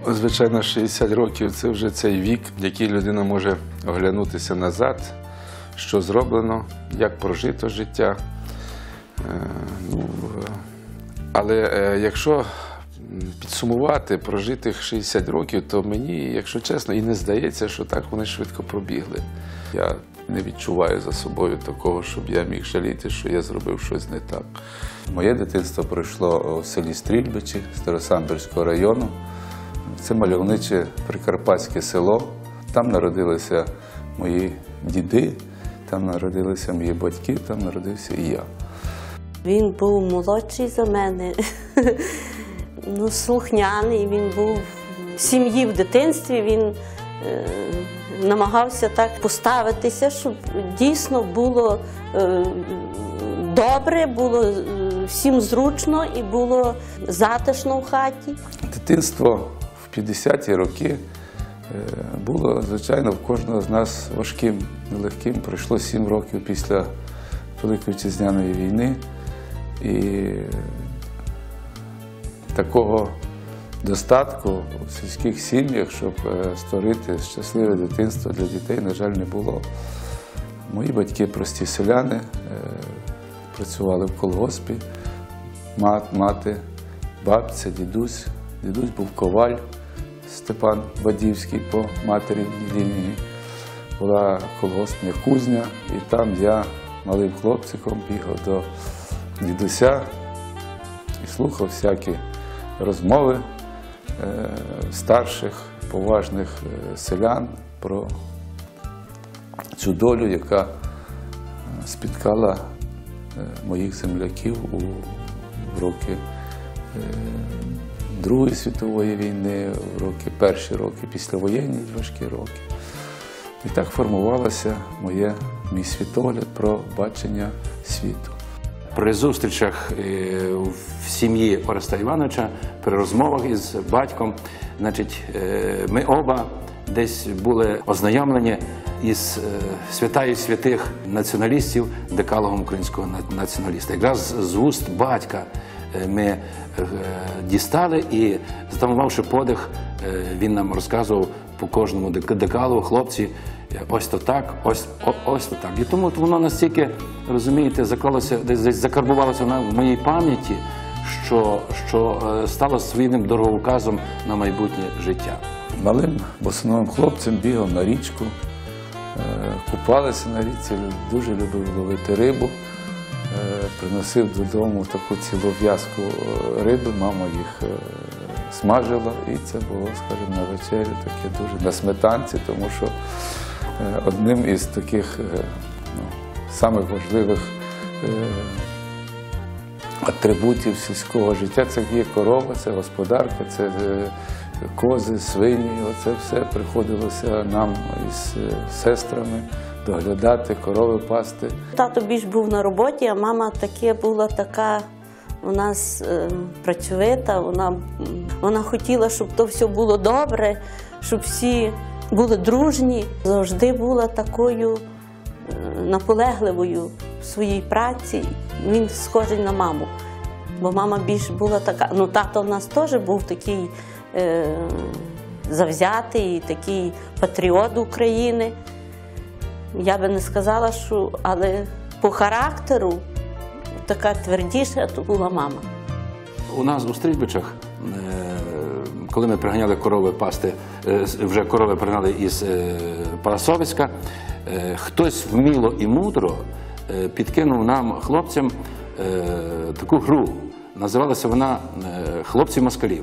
Звичайно, 60 років – це вже цей вік, в який людина може оглянутися назад, що зроблено, як прожито життя. Але якщо підсумувати прожитих 60 років, то мені, якщо чесно, і не здається, що так вони швидко пробігли. Я не відчуваю за собою такого, щоб я міг жаліти, що я зробив щось не так. Моє дитинство пройшло у селі Стрільбичі Старосамбірського району. Це мальовниче прикарпатське село. Там народилися мої діди, там народилися мої батьки, там народився і я. Він був молодший за мене, слухняний, він був в сім'ї, в дитинстві, він намагався так поставитися, щоб дійсно було добре, було всім зручно і було затишно в хаті. Дитинство в 50-ті роки було, звичайно, в кожного з нас важким, нелегким. Пройшло 7 років після Великої Вітчизняної війни. І такого достатку у сільських сім'ях, щоб створити щасливе дитинство для дітей, на жаль, не було. Мої батьки прості селяни, працювали в колгоспі, мати, бабця, дідусь. Дідусь був коваль Степан Бадівський по материнній лінії. Була колгоспня кузня, і там я малим хлопчиком бігав до дідуся і слухав всякі розмови старших, поважних селян про цю долю, яка спіткала моїх земляків в роки Другої світової війни, в перші роки, післявоєнні важкі роки. І так формувалося мій світогляд про бачення світу. При зустрічах в сім'ї Ореста Івановича, при розмовах із батьком, ми оба десь були ознайомлені із святаю святих націоналістів, декалогом українського націоналіста. Якраз з вуст батька ми дістали і, затамувавши подих, він нам розказував по кожному декалогу: хлопці, ось то так, ось то так. І тому воно настільки, розумієте, заклалося, десь закарбувалося в моїй пам'яті, що стало своїм дороговказом на майбутнє життя. Малим босоновим хлопцем бігав на річку, купалися на річці, дуже любив ловити рибу. Приносив додому таку цілу в'язку риби, мама їх смажила, і це було, скажімо, на вечерю таке дуже на сметанці, тому що одним із таких самих важливих атрибутів сільського життя це є корова, це господарка, це кози, свині. Оце все приходилося нам із сестрами доглядати, корови пасти. Тато більш був на роботі, а мама була така у нас працьовита. Вона хотіла, щоб то все було добре, щоб всі були дружні. Завжди була такою наполегливою в своїй праці. Він схожий на маму, бо мама більш була така. Тато в нас теж був такий завзятий, такий патріот України. Я би не сказала, але по характеру така твердіша то була мама. У нас у Стрільбичах, коли ми приганяли корови пасти, вже корови пригнали із Парасовицька, хтось вміло і мудро підкинув нам, хлопцям, таку гру. Називалася вона «Хлопці москалів».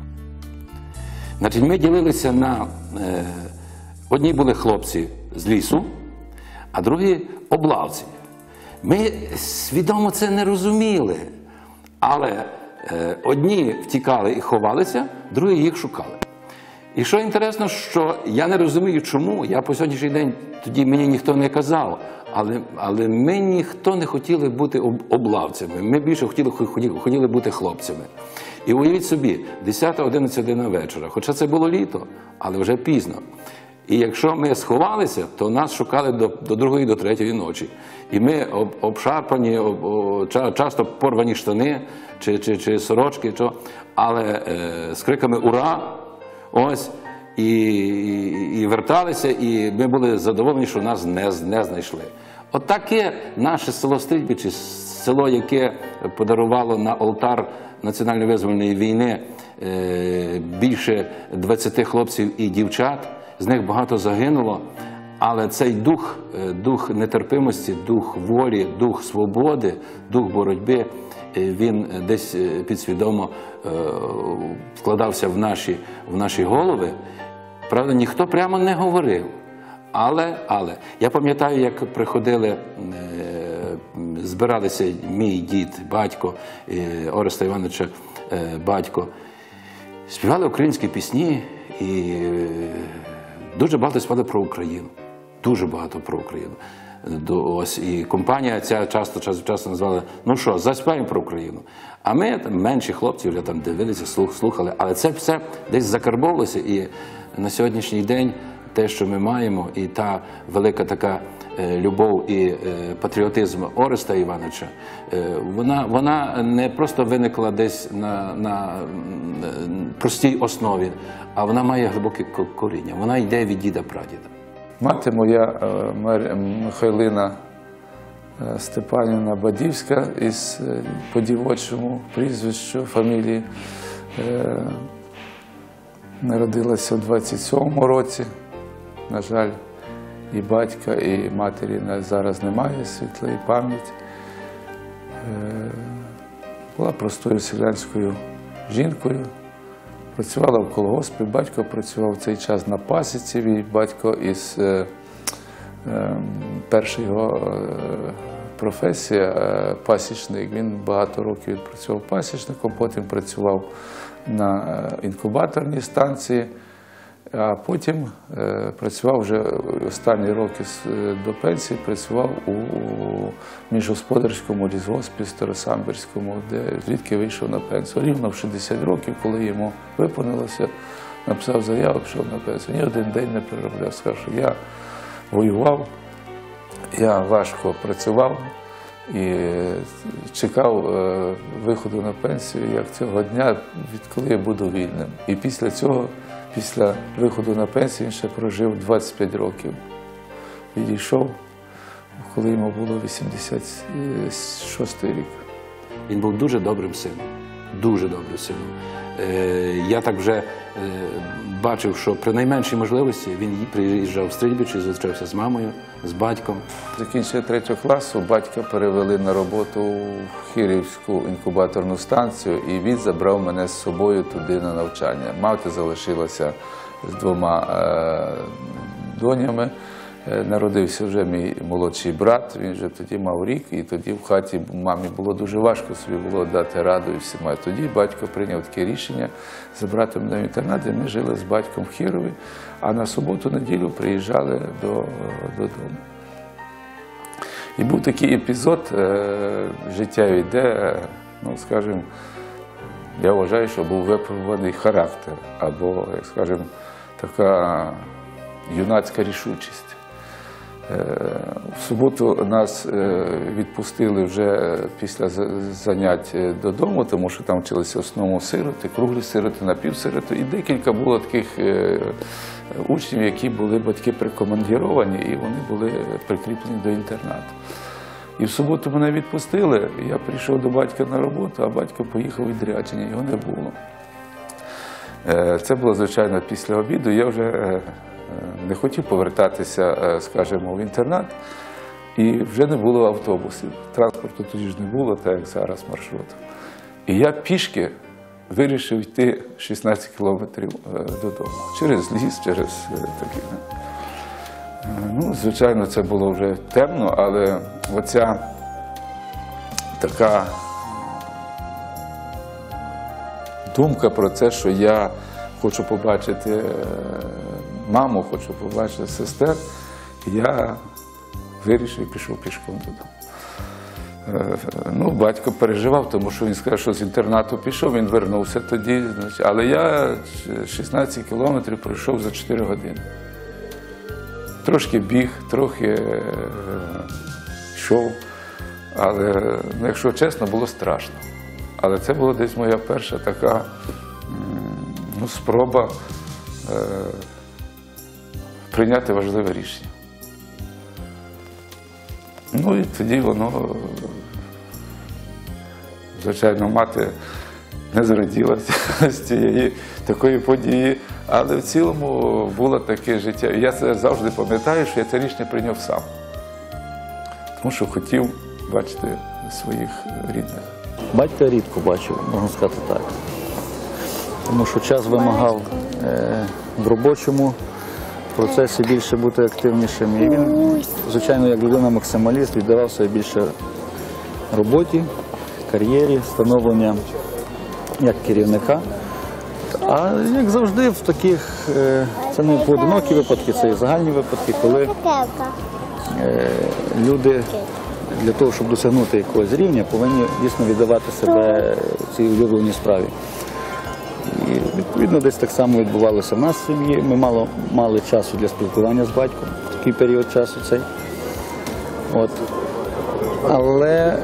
Ми ділилися на... Одні були хлопці з лісу, а другі – облавці. Ми свідомо це не розуміли, але одні втікали і ховалися, другі їх шукали. І що інтересно, що я не розумію, чому, я по сьогоднішній день, тоді мені ніхто не казав, але ми ніхто не хотіли бути облавцями, ми більше хотіли бути хлопцями. І уявіть собі, 10-11 година вечора, хоча це було літо, але вже пізно. І якщо ми сховалися, то нас шукали до 2-ї, до 3-ї ночі. І ми обшарпані, часто порвані штани чи сорочки, але з криками «Ура!» Ось, і верталися, і ми були задоволені, що нас не знайшли. От таке наше село Стрільбичі, село, яке подарувало на олтар національно-визвольної війни більше 20 хлопців і дівчат, з них багато загинуло, але цей дух нетерпимості, дух волі, дух свободи, дух боротьби, він десь підсвідомо вкладався в наші голови. Правда, ніхто прямо не говорив. Але я пам'ятаю, як приходили, збиралися мій дід, батько, Ореста Івановича батько, співали українські пісні і дуже багато співали про Україну. Дуже багато про Україну. Ось, і компанія ця часто назвала, ну що, заспіваємо про Україну. А ми, там, менші хлопці, вже там дивилися, слухали. Але це все десь закарбовувалося. І на сьогоднішній день те, що ми маємо, і та велика така любов і патріотизм Ореста Івановича, вона не просто виникла десь на простій основі, а вона має глибоке коріння. Вона йде від діда-прадіда. Мати моя Михайлина Степанівна Бадівська із по дівочому прізвищу, фамілії, народилася у 27-му році. На жаль, і батька, і матері зараз немає, світлої пам'яті. Була простою селянською жінкою, працювала в колгоспі, батько працював в цей час на пасіці, і батько із перша його професія пасічник. Він багато років відпрацював пасічником, потім працював на інкубаторній станції, а потім працював вже останні роки до пенсії, працював у міжгосподарському лісгоспі Старосамбірському, звідки вийшов на пенсію. Рівно в 60 років, коли йому виповнилося, написав заяву, пішов на пенсію. Ні один день не переробляв. Сказав, що я воював, я важко працював і чекав виходу на пенсію, як цього дня, відколи я буду вільним. І після цього, після виходу на пенсію, він ще прожив 25 років. Відійшов, коли йому було 86 рік. Він був дуже добрим сином. Дуже добрим сином. Я так вже бачив, що при найменшій можливості він приїжджав в Стрільбичі, зустрівся з мамою, з батьком. Закінчив 3 класу, батька перевели на роботу в Хирівську інкубаторну станцію, і він забрав мене з собою туди на навчання. Мати залишилася з 2 донями. Народився вже мій молодший брат, він вже тоді мав рік, і тоді в хаті мамі було дуже важко собі було дати раду і всіма. Тоді батько прийняв таке рішення забрати мене в інтернат, і ми жили з батьком в Хирові, а на суботу-неділю приїжджали додому. І був такий епізод життєвий, де, ну, скажімо, я вважаю, що був випробуваний характер, або, як скажімо, така юнацька рішучість. В суботу нас відпустили вже після занять додому, тому що там вчилися в основному сироти, круглі сироти, напівсироти. І декілька було таких учнів, які були батьки прикомандіровані, і вони були прикріплені до інтернату. І в суботу мене відпустили, я прийшов до батька на роботу, а батько поїхав у відрядження, його не було. Це було, звичайно, після обіду. Я вже не хотів повертатися, скажімо, в інтернат, і вже не було автобусів. Транспорту тоді ж не було, так як зараз маршруту. І я пішки вирішив йти 16 кілометрів додому. Через ліс, через такі. Ну, звичайно, це було вже темно, але оця така думка про це, що я хочу побачити маму, хочу побачити сестер, я вирішив і пішов пішком додому. Ну, батько переживав, тому що він сказав, що з інтернату пішов, він вернувся тоді. Але я 16 кілометрів пройшов за 4 години. Трошки біг, трохи йшов, але, якщо чесно, було страшно. Але це була десь моя перша така спроба прийняти важливе рішення. Ну і тоді воно, звичайно, мати не зраділася з такої події, але в цілому було таке життя. І я це завжди пам'ятаю, що я це рішення прийняв сам. Тому що хотів бачити своїх рідних. Батька рідко бачив, можна сказати так. Тому що час вимагав в робочому процесі більше бути активнішим. І він, звичайно, як людина-максималіст, віддавав себе більше роботі, кар'єрі, становлення як керівника. А як завжди в таких, це не поодинокі випадки, це і загальні випадки, коли люди для того, щоб досягнути якогось рівня, повинні дійсно віддавати себе цій улюбленій справі. І відповідно десь так само відбувалося в нас в сім'ї. Ми мало мали часу для спілкування з батьком в такий період часу цей. Але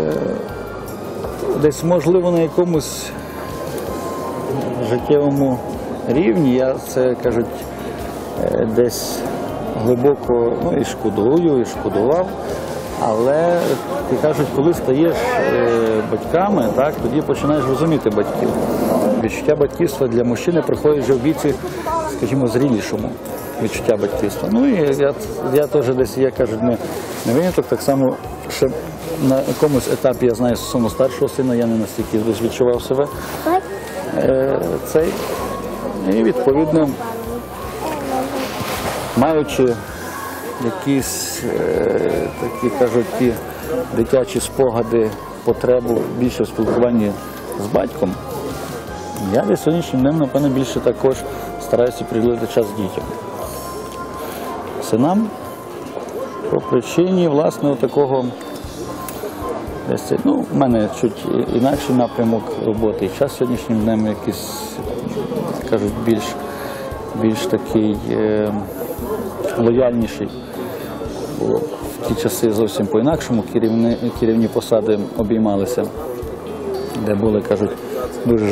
десь, можливо, на якомусь життєвому рівні я це, кажуть, десь глибоко і шкодую, і шкодував. Але, кажуть, коли стаєш батьками, так, тоді починаєш розуміти батьків. Відчуття батьківства для мужчини приходить вже в віці, скажімо, зрілішому відчуття батьківства. Ну і я теж десь, я кажу, не виняток, так само, що на якомусь етапі, я знаю, стосовно старшого сина, я не настільки відчував себе цей. І, відповідно, маючи якісь такі, кажуть, ті дитячі спогади, потребу більше в спілкуванні з батьком, я десь сьогоднішнім днем, напевно, більше також стараюся приділити час дітям. Синам по причині, власне, такого, десь, в мене чуть інакший напрямок роботи. І час сьогоднішнім днем якийсь, кажуть, більш такий лояльніший. Бо в ті часи зовсім по-інакшому керівні посади обіймалися, де були, кажуть, дуже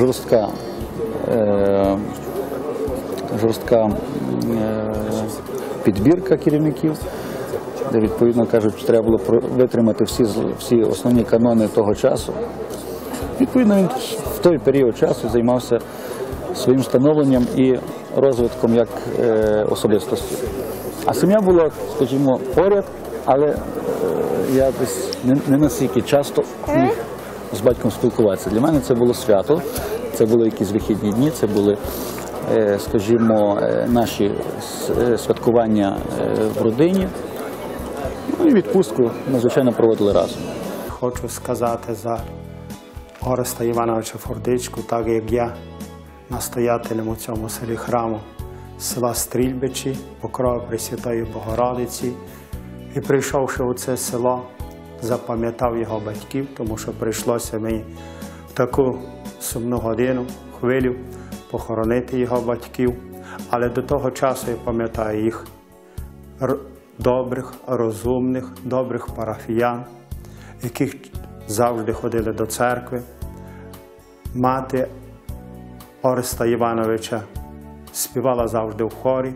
жорстка підбірка керівників, де, відповідно, кажуть, треба було витримати всі основні канони того часу. Відповідно, він в той період часу займався своїм становленням і розвитком як особистості. А сім'я була, скажімо, поряд, але я десь не настільки часто міг з батьком спілкуватися. Для мене це було свято, це були якісь вихідні дні, це були, скажімо, наші святкування в родині. Ну і відпустку ми, звичайно, проводили разом. Хочу сказати за Ореста Івановича Фордичку, так як я настоятелем у цьому селі храму села Стрільбичі, Покрова Пресвятої Богородиці. І прийшовши у це село, запам'ятав його батьків, тому що прийшлося мені в таку сумну годину, хвилю, похоронити його батьків. Але до того часу я пам'ятаю їх добрих, розумних, добрих парафіян, яких завжди ходили до церкви. Мати Ореста Івановича співала завжди в хорі.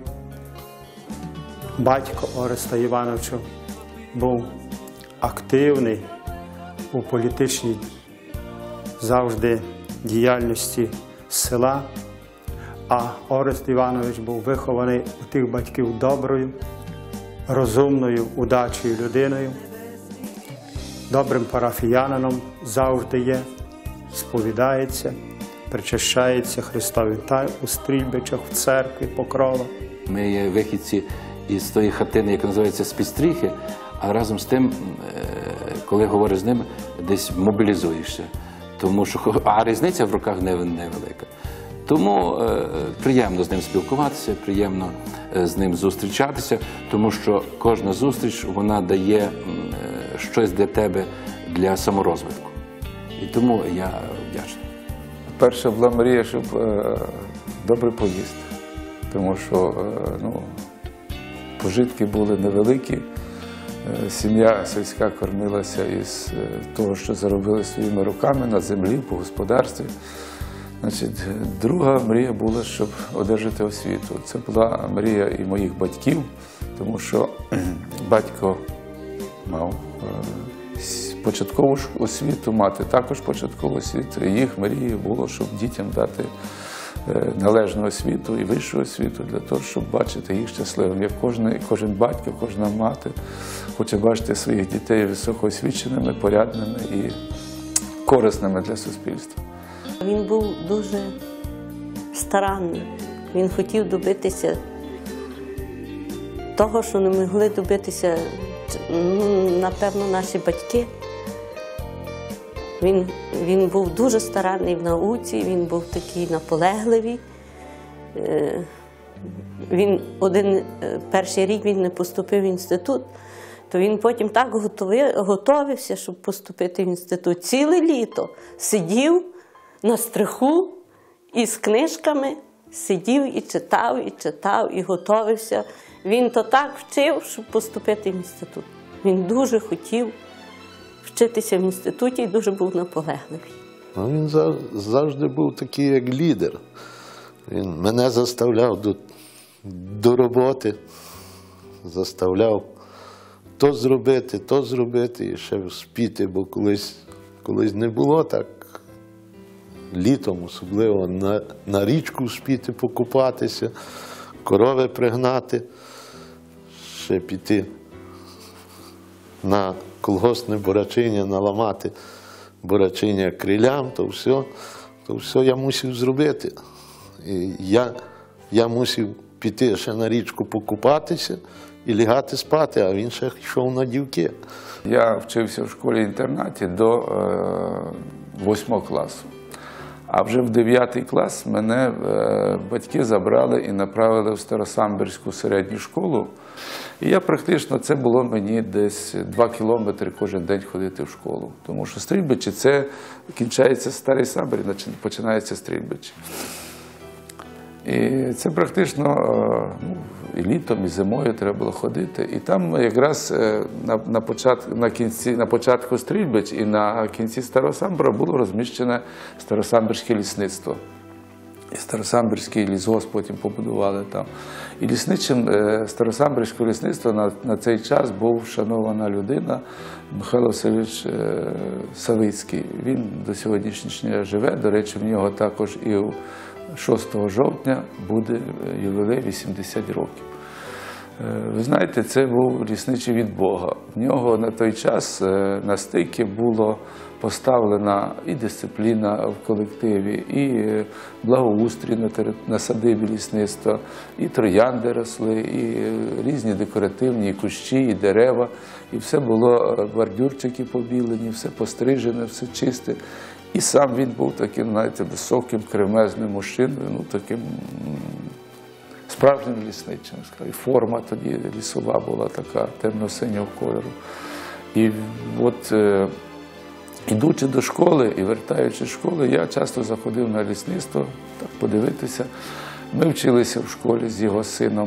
Батько Ореста Івановича був активний у політичній завжди діяльності села, а Орест Іванович був вихований у тих батьків доброю, розумною, удачою людиною, добрим парафіянином завжди є, сповідається, причащається Христові та у Стрільбичах, в церкві Покрова. Ми є вихідці із тої хатини, яка називається Спістріхи, а разом з тим, коли говориш з ним, десь мобілізуєшся. Тому що, а різниця в роках невелика. Тому приємно з ним спілкуватися, приємно з ним зустрічатися, тому що кожна зустріч, вона дає щось для тебе, для саморозвитку. І тому я вдячний. Перша була мрія, щоб добре поїсти, тому що пожитки були невеликі. Сім'я сільська кормилася із того, що заробили своїми руками на землі, по господарстві. Значить, друга мрія була, щоб одержати освіту. Це була мрія і моїх батьків, тому що батько мав початкову освіту, мати також початкову освіту. І їх мрією було, щоб дітям дати належну освіту і вищу освіту для того, щоб бачити їх щасливими. Як кожен батько, кожна мати хоче бачити своїх дітей високоосвіченими, порядними і корисними для суспільства. Він був дуже старанний. Він хотів добитися того, що не могли добитися, напевно, наші батьки. Він був дуже старанний в науці, він був такий наполегливий. Перший рік він не поступив в інститут, то він потім так готовився, щоб поступити в інститут. Ціле літо сидів на стриху і з книжками сидів і читав, і готовився. Він то так вчив, щоб поступити в інститут. Він дуже хотів вчитися в інституті і дуже був наполегливий. Він завжди був такий, як лідер. Він мене заставляв до роботи, заставляв то зробити і ще спіти, бо колись не було так. Літом особливо на річку спіти, покупатися, корови пригнати, ще піти на колгоспне бурачиння, наламати бурачиння крилям, то все я мусив зробити. І я мусив піти ще на річку покупатися і лягати спати, а він ще йшов на дівки. Я вчився в школі-інтернаті до 8 класу. А вже в 9 клас мене батьки забрали і направили в Старосамбірську середню школу. І я практично, це було мені десь 2 кілометри кожен день ходити в школу. Тому що Стрільбичі – це кінчається Старий Самбір, починається Стрільбичі. І це практично і літом, і зимою треба було ходити. І там якраз на початку Стрільбич і на кінці Старого Самбора було розміщене Старосамбірське лісництво. І Старосамбірський лісгосп потім побудували там. І лісничим Старосамбірського лісництва на цей час був шанована людина Михайло Васильович Савицький. Він до сьогоднішнього дня живе. До речі, в нього також і 6 жовтня буде ювілей 80 років. Ви знаєте, це був лісничий від Бога. В нього на той час на стикі було поставлена і дисципліна в колективі, і благоустрій на садибі лісництва, і троянди росли, і різні декоративні, і кущі, і дерева. І все було, бордюрчики побілені, все пострижене, все чисте. І сам він був таким, знаєте, високим, кремезним мужчиною, таким справжнім лісничим. І форма тоді лісова була така, темно-синього кольору. І от, ідучи до школи і вертаючи з школи, я часто заходив на лісництво, так подивитися. Ми вчилися в школі з його сином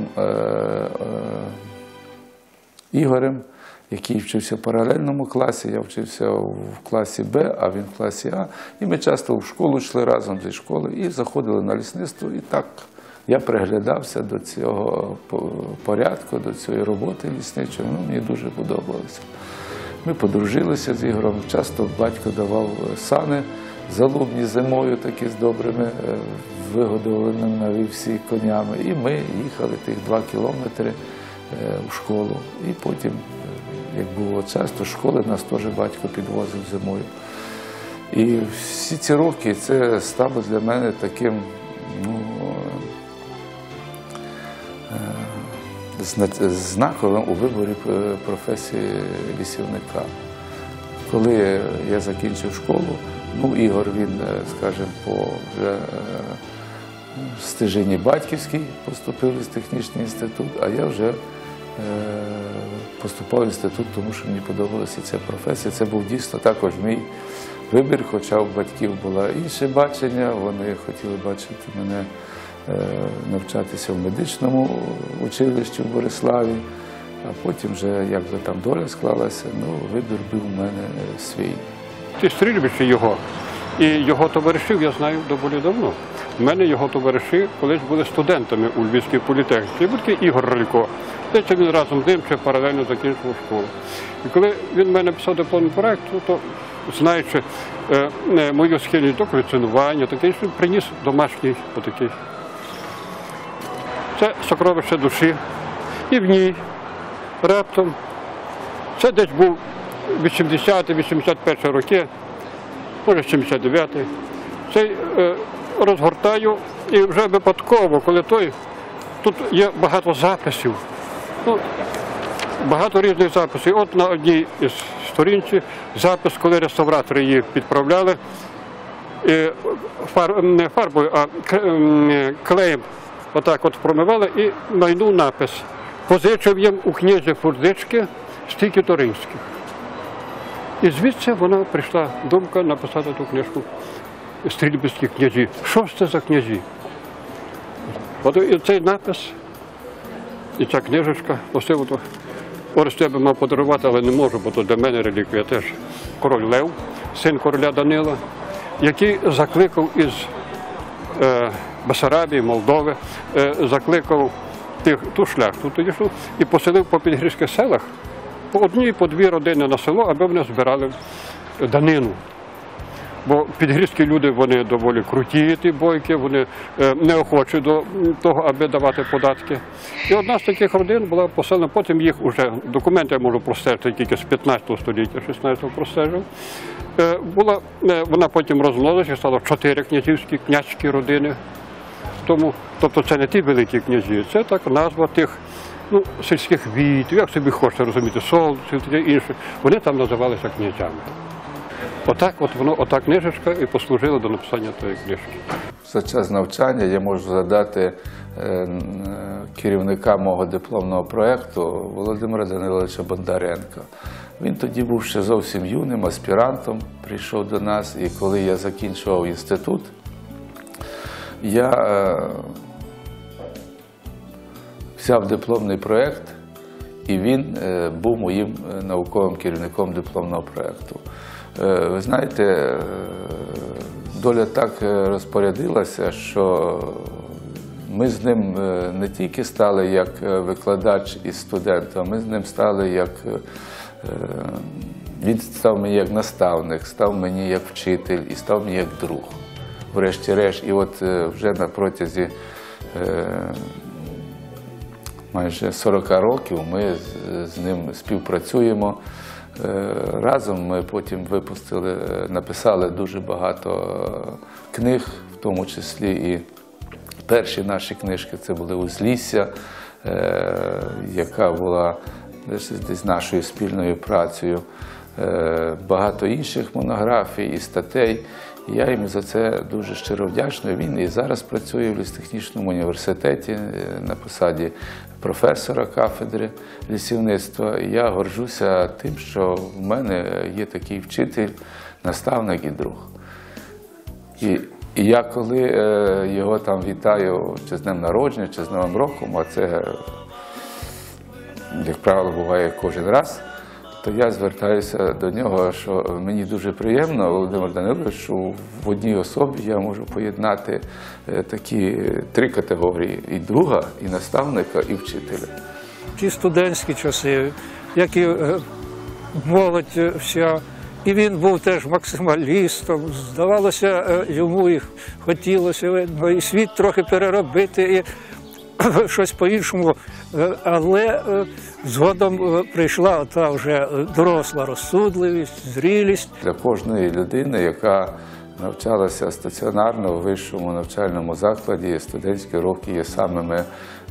Ігорем, який вчився в паралельному класі, я вчився в класі Б, а він в класі А. І ми часто в школу йшли разом зі школи і заходили на лісництво. І так я приглядався до цього порядку, до цієї роботи лісничої. Мені дуже подобалося. Ми подружилися з Ігорем. Часто батько давав сани залубні зимою, такі з добрими, вигодованими на вівсі конями. І ми їхали тих 2 кілометри в школу. І потім, як було часто, школи нас теж батько підвозив зимою. І всі ці роки це стало для мене таким, знаковим у виборі професії лісівника. Коли я закінчив школу, Ігор, він, скажімо, по вже стежині батьківській поступив в технічний інститут, а я вже поступав в інститут, тому що мені подобалася ця професія. Це був дійсно також мій вибір, хоча у батьків було інше бачення, вони хотіли бачити мене навчатися в медичному училищі в Бориславі, а потім вже, як би там доля склалася, вибір був у мене свій. Ті Стрільбичі його І його товаришів я знаю доволі давно. У мене його товариші колись були студентами у Львівській політехніці. І був такий Ігор Ралько. Здається, він разом з ним чи паралельно закінчував школу. І коли він в мене писав дипломний проєкт, то, знаючи мою схильність до колекціонування, таке інше, приніс домашній отакий. Це сокровище душі. І в ній раптом, це десь був 80-81 роки, може 79-й. Цей розгортаю і вже випадково, коли тут є багато записів, багато різних записів. От на одній із сторінці запис, коли реставратори її підправляли, не фарбою, а клеєм отак от промивали і майнув напис. Позичив їм у князя Фурдички стільки-то римських. І звідси вона прийшла думка написати ту книжку «Стрільбицькі князі». Що ж це за князі? От і цей напис, і ця книжечка, Орест я би мав подарувати, але не можу, бо то для мене реліквія теж. Король Лев, син короля Данила, який закликав із Бессарабії, Молдови, закликав ту шляхту тодішню і поселив по підгірських селах по одній, по дві родини на село, аби вони збирали данину. Бо підгірські люди, вони доволі круті, ті бойки, вони неохочі до того, аби давати податки. І одна з таких родин була поселена, потім їх уже, документи я можу простежити тільки з 15 століття, 16-го простежив. Вона потім розмножилася, стало 4 князівські, князькі родини. Тобто це не ті великі князі, це так назва тих сільських війтів, як собі хочете розуміти, солдатів, таке інше. Вони там називалися князями. Ота книжечка і послужила до написання тої книжки. За час навчання я можу згадати керівника мого дипломного проєкту Володимира Даниловича Бондаренка. Він тоді був ще зовсім юним аспірантом, прийшов до нас, і коли я закінчував інститут, я взяв дипломний проєкт, і він був моїм науковим керівником дипломного проєкту. Ви знаєте, доля так розпорядилася, що ми з ним не тільки стали як викладач і студент, а ми з ним стали як... Він став мені як наставник, став мені як вчитель і став мені як друг. Врешті-решт, і от вже на протязі майже 40 років ми з ним співпрацюємо. Разом ми потім написали дуже багато книг, в тому числі і перші наші книжки це були «Узлісся», яка була десь нашою спільною працею, багато інших монографій і статей. Я йому за це дуже щиро вдячний. Він і зараз працює в лісотехнічному університеті на посаді професора кафедри лісівництва. І я горджуся тим, що в мене є такий вчитель, наставник і друг. І я коли його там вітаю чи з днем народження, чи з Новим роком, а це, як правило, буває кожен раз, то я звертаюся до нього, що мені дуже приємно, Володимир Данилович, що в одній особі я можу поєднати такі 3 категорії – і друга, і наставника, і вчителя. Ті студентські часи, як і молодь вся, і він був теж максималістом, здавалося, йому і хотілося і світ трохи переробити, і щось по-іншому, але згодом прийшла та вже доросла розсудливість, зрілість. Для кожної людини, яка навчалася стаціонарно у вищому навчальному закладі, студентські роки є самими,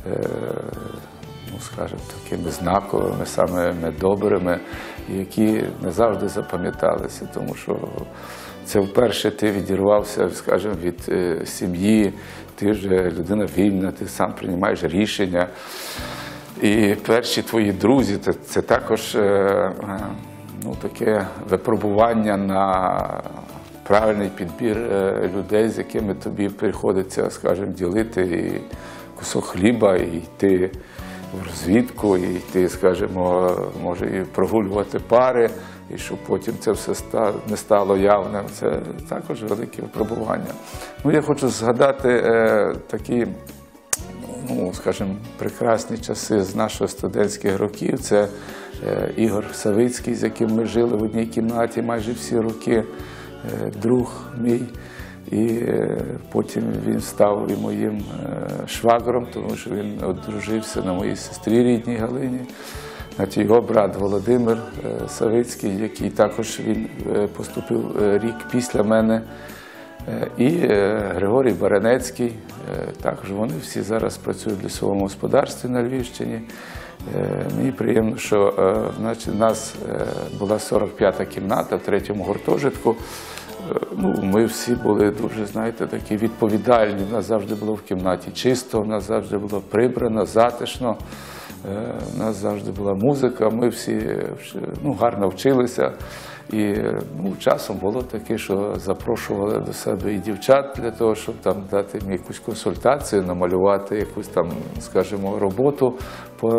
скажімо, такими знаковими, самими добрими, які не завжди запам'яталися, тому що це вперше ти відірвався, скажімо, від сім'ї, ти вже людина вільна, ти сам приймаєш рішення. І перші твої друзі – це також таке випробування на правильний підбір людей, з якими тобі приходиться, скажімо, ділити і кусок хліба, і йти в розвідку, і йти, скажімо, може і прогулювати пари, і щоб потім це все не стало явним, це також велике випробування. Ну, я хочу згадати такі, ну, скажімо, прекрасні часи з наших студентських років. Це Ігор Савицький, з яким ми жили в одній кімнаті майже всі роки, друг мій. І потім він став і моїм швагром, тому що він одружився на моїй сестрі рідній Галині. Його брат Володимир Савицький, який також він поступив рік після мене, і Григорій Баранецький, також вони всі зараз працюють в лісовому господарстві на Львівщині. Мені приємно, що у нас була 45-та кімната в 3-му гуртожитку. Ну, ми всі були дуже, знаєте, такі відповідальні. У нас завжди було в кімнаті чисто, у нас завжди було прибрано, затишно, у нас завжди була музика, ми всі гарно вчилися. І часом було таке, що запрошували до себе і дівчат для того, щоб там дати їм якусь консультацію, намалювати якусь там, скажімо, роботу по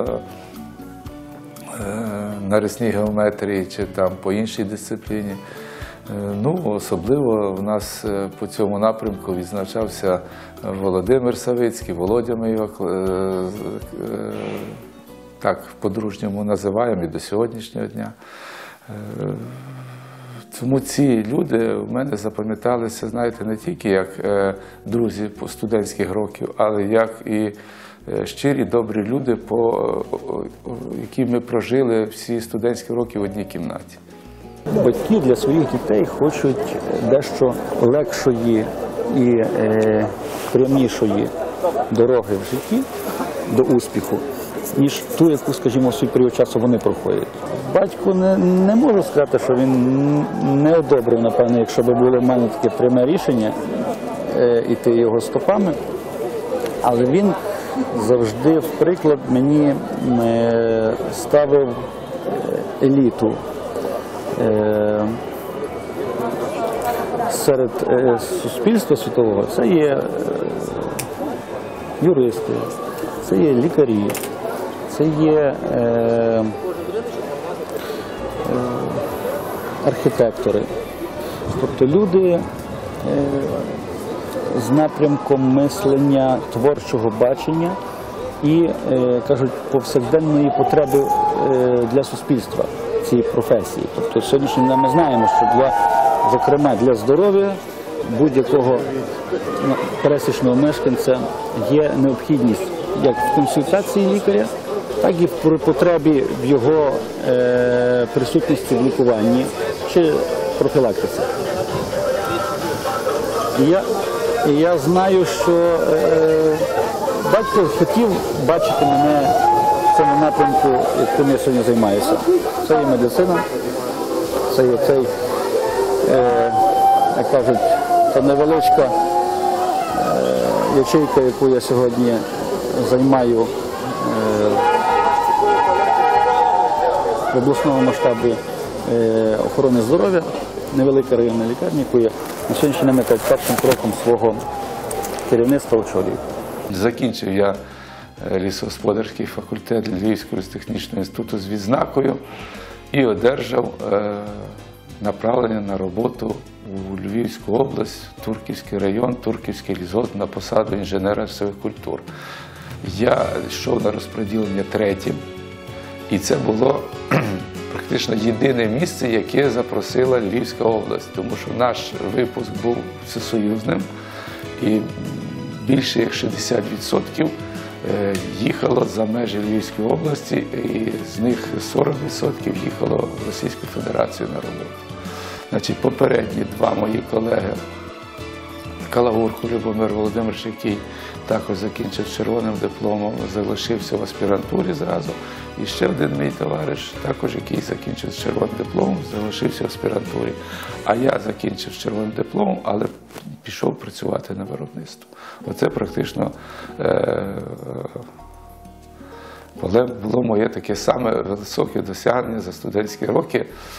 нарисній геометрії чи там по іншій дисципліні. Особливо в нас по цьому напрямку відзначався Володимир Савицький, Володя ми його так по-дружньому називаємо і до сьогоднішнього дня. Тому ці люди в мене запам'яталися, знаєте, не тільки як друзі по студентських років, але як і щирі, добрі люди, які ми прожили всі студентські роки в одній кімнаті. Батьки для своїх дітей хочуть дещо легшої і прямішої дороги в житті до успіху, ніж ту, яку, скажімо, в свій період часу вони проходять. Батько не можу сказати, що він не одобрив, напевно, якщо б було в мене таке пряме рішення йти його стопами, але він завжди, в приклад, мені ставив еліту серед суспільства світового. Це є юристи, це є лікарі, це є архітектори. Тобто люди з напрямком мислення, творчого бачення і, кажуть, повсякденної потреби для суспільства цієї професії. Тобто сьогоднішнім днем ми знаємо, що зокрема для здоров'я будь-якого пересічного мешканця є необхідність як в консультації лікаря, так і в потребі в його присутності в лікуванні чи профілактиці. І я знаю, що батько хотів бачити мене в цьому напрямку, яким я сьогодні займаюся. Це є медицина, це є цей, як кажуть, це невеличка ячейка, яку я сьогодні займаю в обласному масштабі охорони здоров'я, невелика районна лікарня, яку я на сьогоднішній день першим кроком свого керівництва очолюю. Закінчив я лісогосподарський факультет Львівського лісотехнічного інституту з відзнакою і одержав направлення на роботу у Львівську область, Турківський район, Турківський лісгосп на посаду інженера лісових культур. Я йшов на розподілення третім, і це було практично єдине місце, яке запросила Львівська область, тому що наш випуск був всесоюзним, і більше як 60% їхало за межі Львівської області, і з них 40% їхало в Російську Федерацію на роботу. Значить, попередні два мої колеги, Калагурко Любомир Володимирович, який також закінчив червоним дипломом, залишився в аспірантурі зразу. І ще один мій товариш, також який закінчив з червоним дипломом, залишився в аспірантурі. А я закінчив з червоним дипломом, але пішов працювати на виробництво. Оце практично було моє таке саме високе досягнення за студентські роки.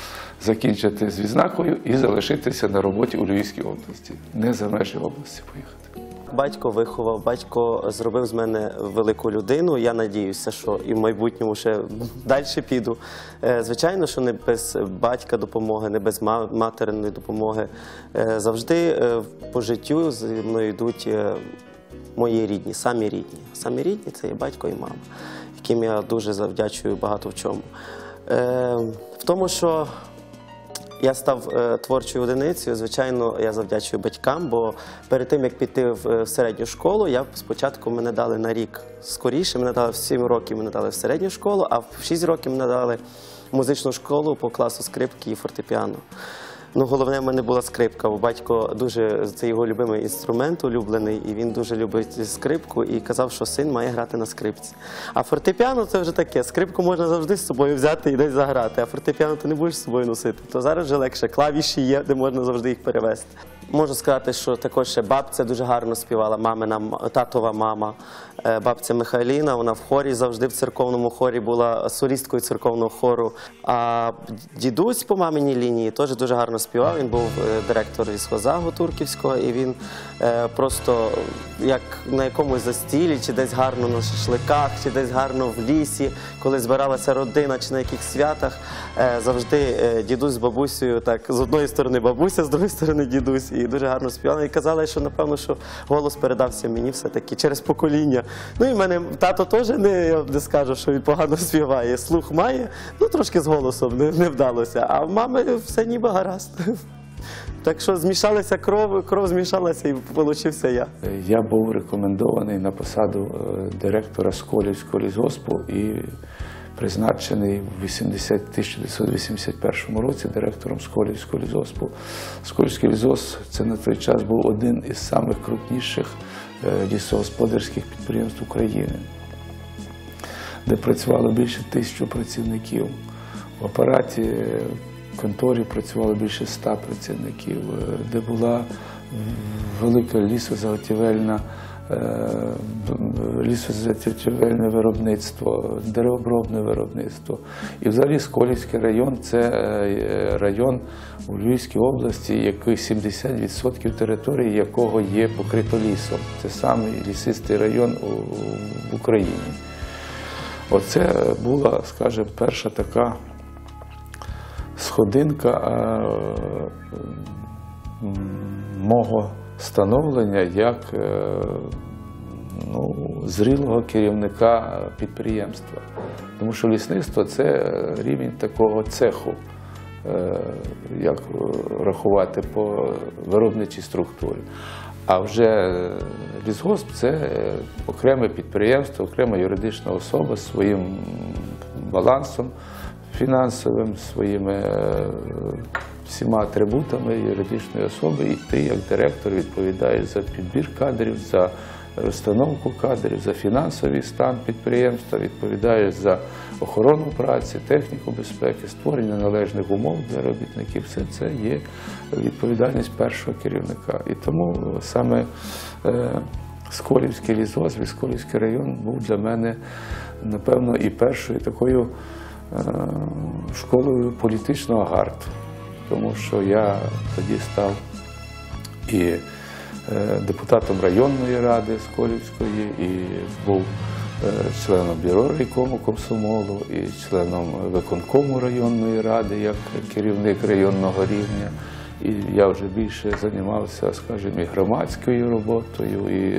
закінчити з відзнакою і залишитися на роботі у Львівській області, не за межі області поїхати. Батько виховав, батько зробив з мене велику людину. Я надіюся, що і в майбутньому ще далі піду. Звичайно, що не без батька допомоги, не без материної допомоги. Завжди по життю зі мною йдуть мої рідні, самі рідні. Самі рідні – це є батько і мама, яким я дуже завдячую багато в чому. В тому, що я став творчою одиницею, звичайно, я завдячую батькам, бо перед тим, як піти в середню школу, спочатку мене дали на рік скоріше, мене дали в 7 років мене дали в середню школу, а в 6 років мене дали в музичну школу по класу скрипки і фортепіано. Ну, головне, в мене була скрипка, бо батько дуже, це його любимий інструмент, улюблений, і він дуже любить скрипку, і казав, що син має грати на скрипці. А фортепіано – це вже таке, скрипку можна завжди з собою взяти і десь заграти, а фортепіано ти не будеш з собою носити. То зараз вже легше, клавіші є, де можна завжди їх перевести. Можу сказати, що також ще бабця дуже гарно співала, мамина, татова мама, бабця Михайліна, вона в хорі, завжди в церковному хорі була солісткою церковного хору. А дідусь по маминій лінії теж дуже гарно співав, він був директор лісхозагу Турківського, і він просто як на якомусь застілі, чи десь гарно на шашликах, чи десь гарно в лісі, коли збиралася родина, чи на якихось святах, завжди дідусь з бабусею, так, з одної сторони бабуся, з другої сторони дідусь, і дуже гарно співали. І казали, що, напевно, що голос передався мені все-таки через покоління. Ну, і в мене тато теж, я не скажу, що він погано співає. Слух має, ну, трошки з голосом не вдалося. А в мами все ніби гаразд. Так що змішалася кров змішалася і получився я. Я був рекомендований на посаду директора Сколівського лісгоспу і призначений в 1981 році директором Сколівського лісгоспу. Сколівський лісгосп – це на той час був один із самих крупніших лісогосподарських підприємств України, де працювало більше 1000 працівників. В апараті, в конторі працювало більше 100 працівників, де була велика лісозаготівельне виробництво, деревообробне виробництво. І взагалі Сколівський район – це район у Львівській області, який 70% території якого є покрито лісом. Це самий лісистий район в Україні. Оце була, скажімо, перша така сходинка мого становлення як зрілого керівника підприємства. Тому що лісництво – це рівень такого цеху, як рахувати по виробничій структурі. А вже лісгосп – це окреме підприємство, окрема юридична особа з своїм балансом фінансовим, своїми всіма атрибутами юридичної особи, і ти, як директор, відповідаєш за підбір кадрів, за розстановку кадрів, за фінансовий стан підприємства, відповідаєш за охорону праці, техніку безпеки, створення належних умов для робітників. Все це є відповідальність першого керівника. І тому саме Сколівський лісгосп і Сколівський район був для мене, напевно, і першою такою школою політичного гарту. Тому що я тоді став і депутатом районної ради Сколівської, і був членом бюро райкому комсомолу, і членом виконкому районної ради, як керівник районного рівня. І я вже більше займався, скажімо, і громадською роботою, і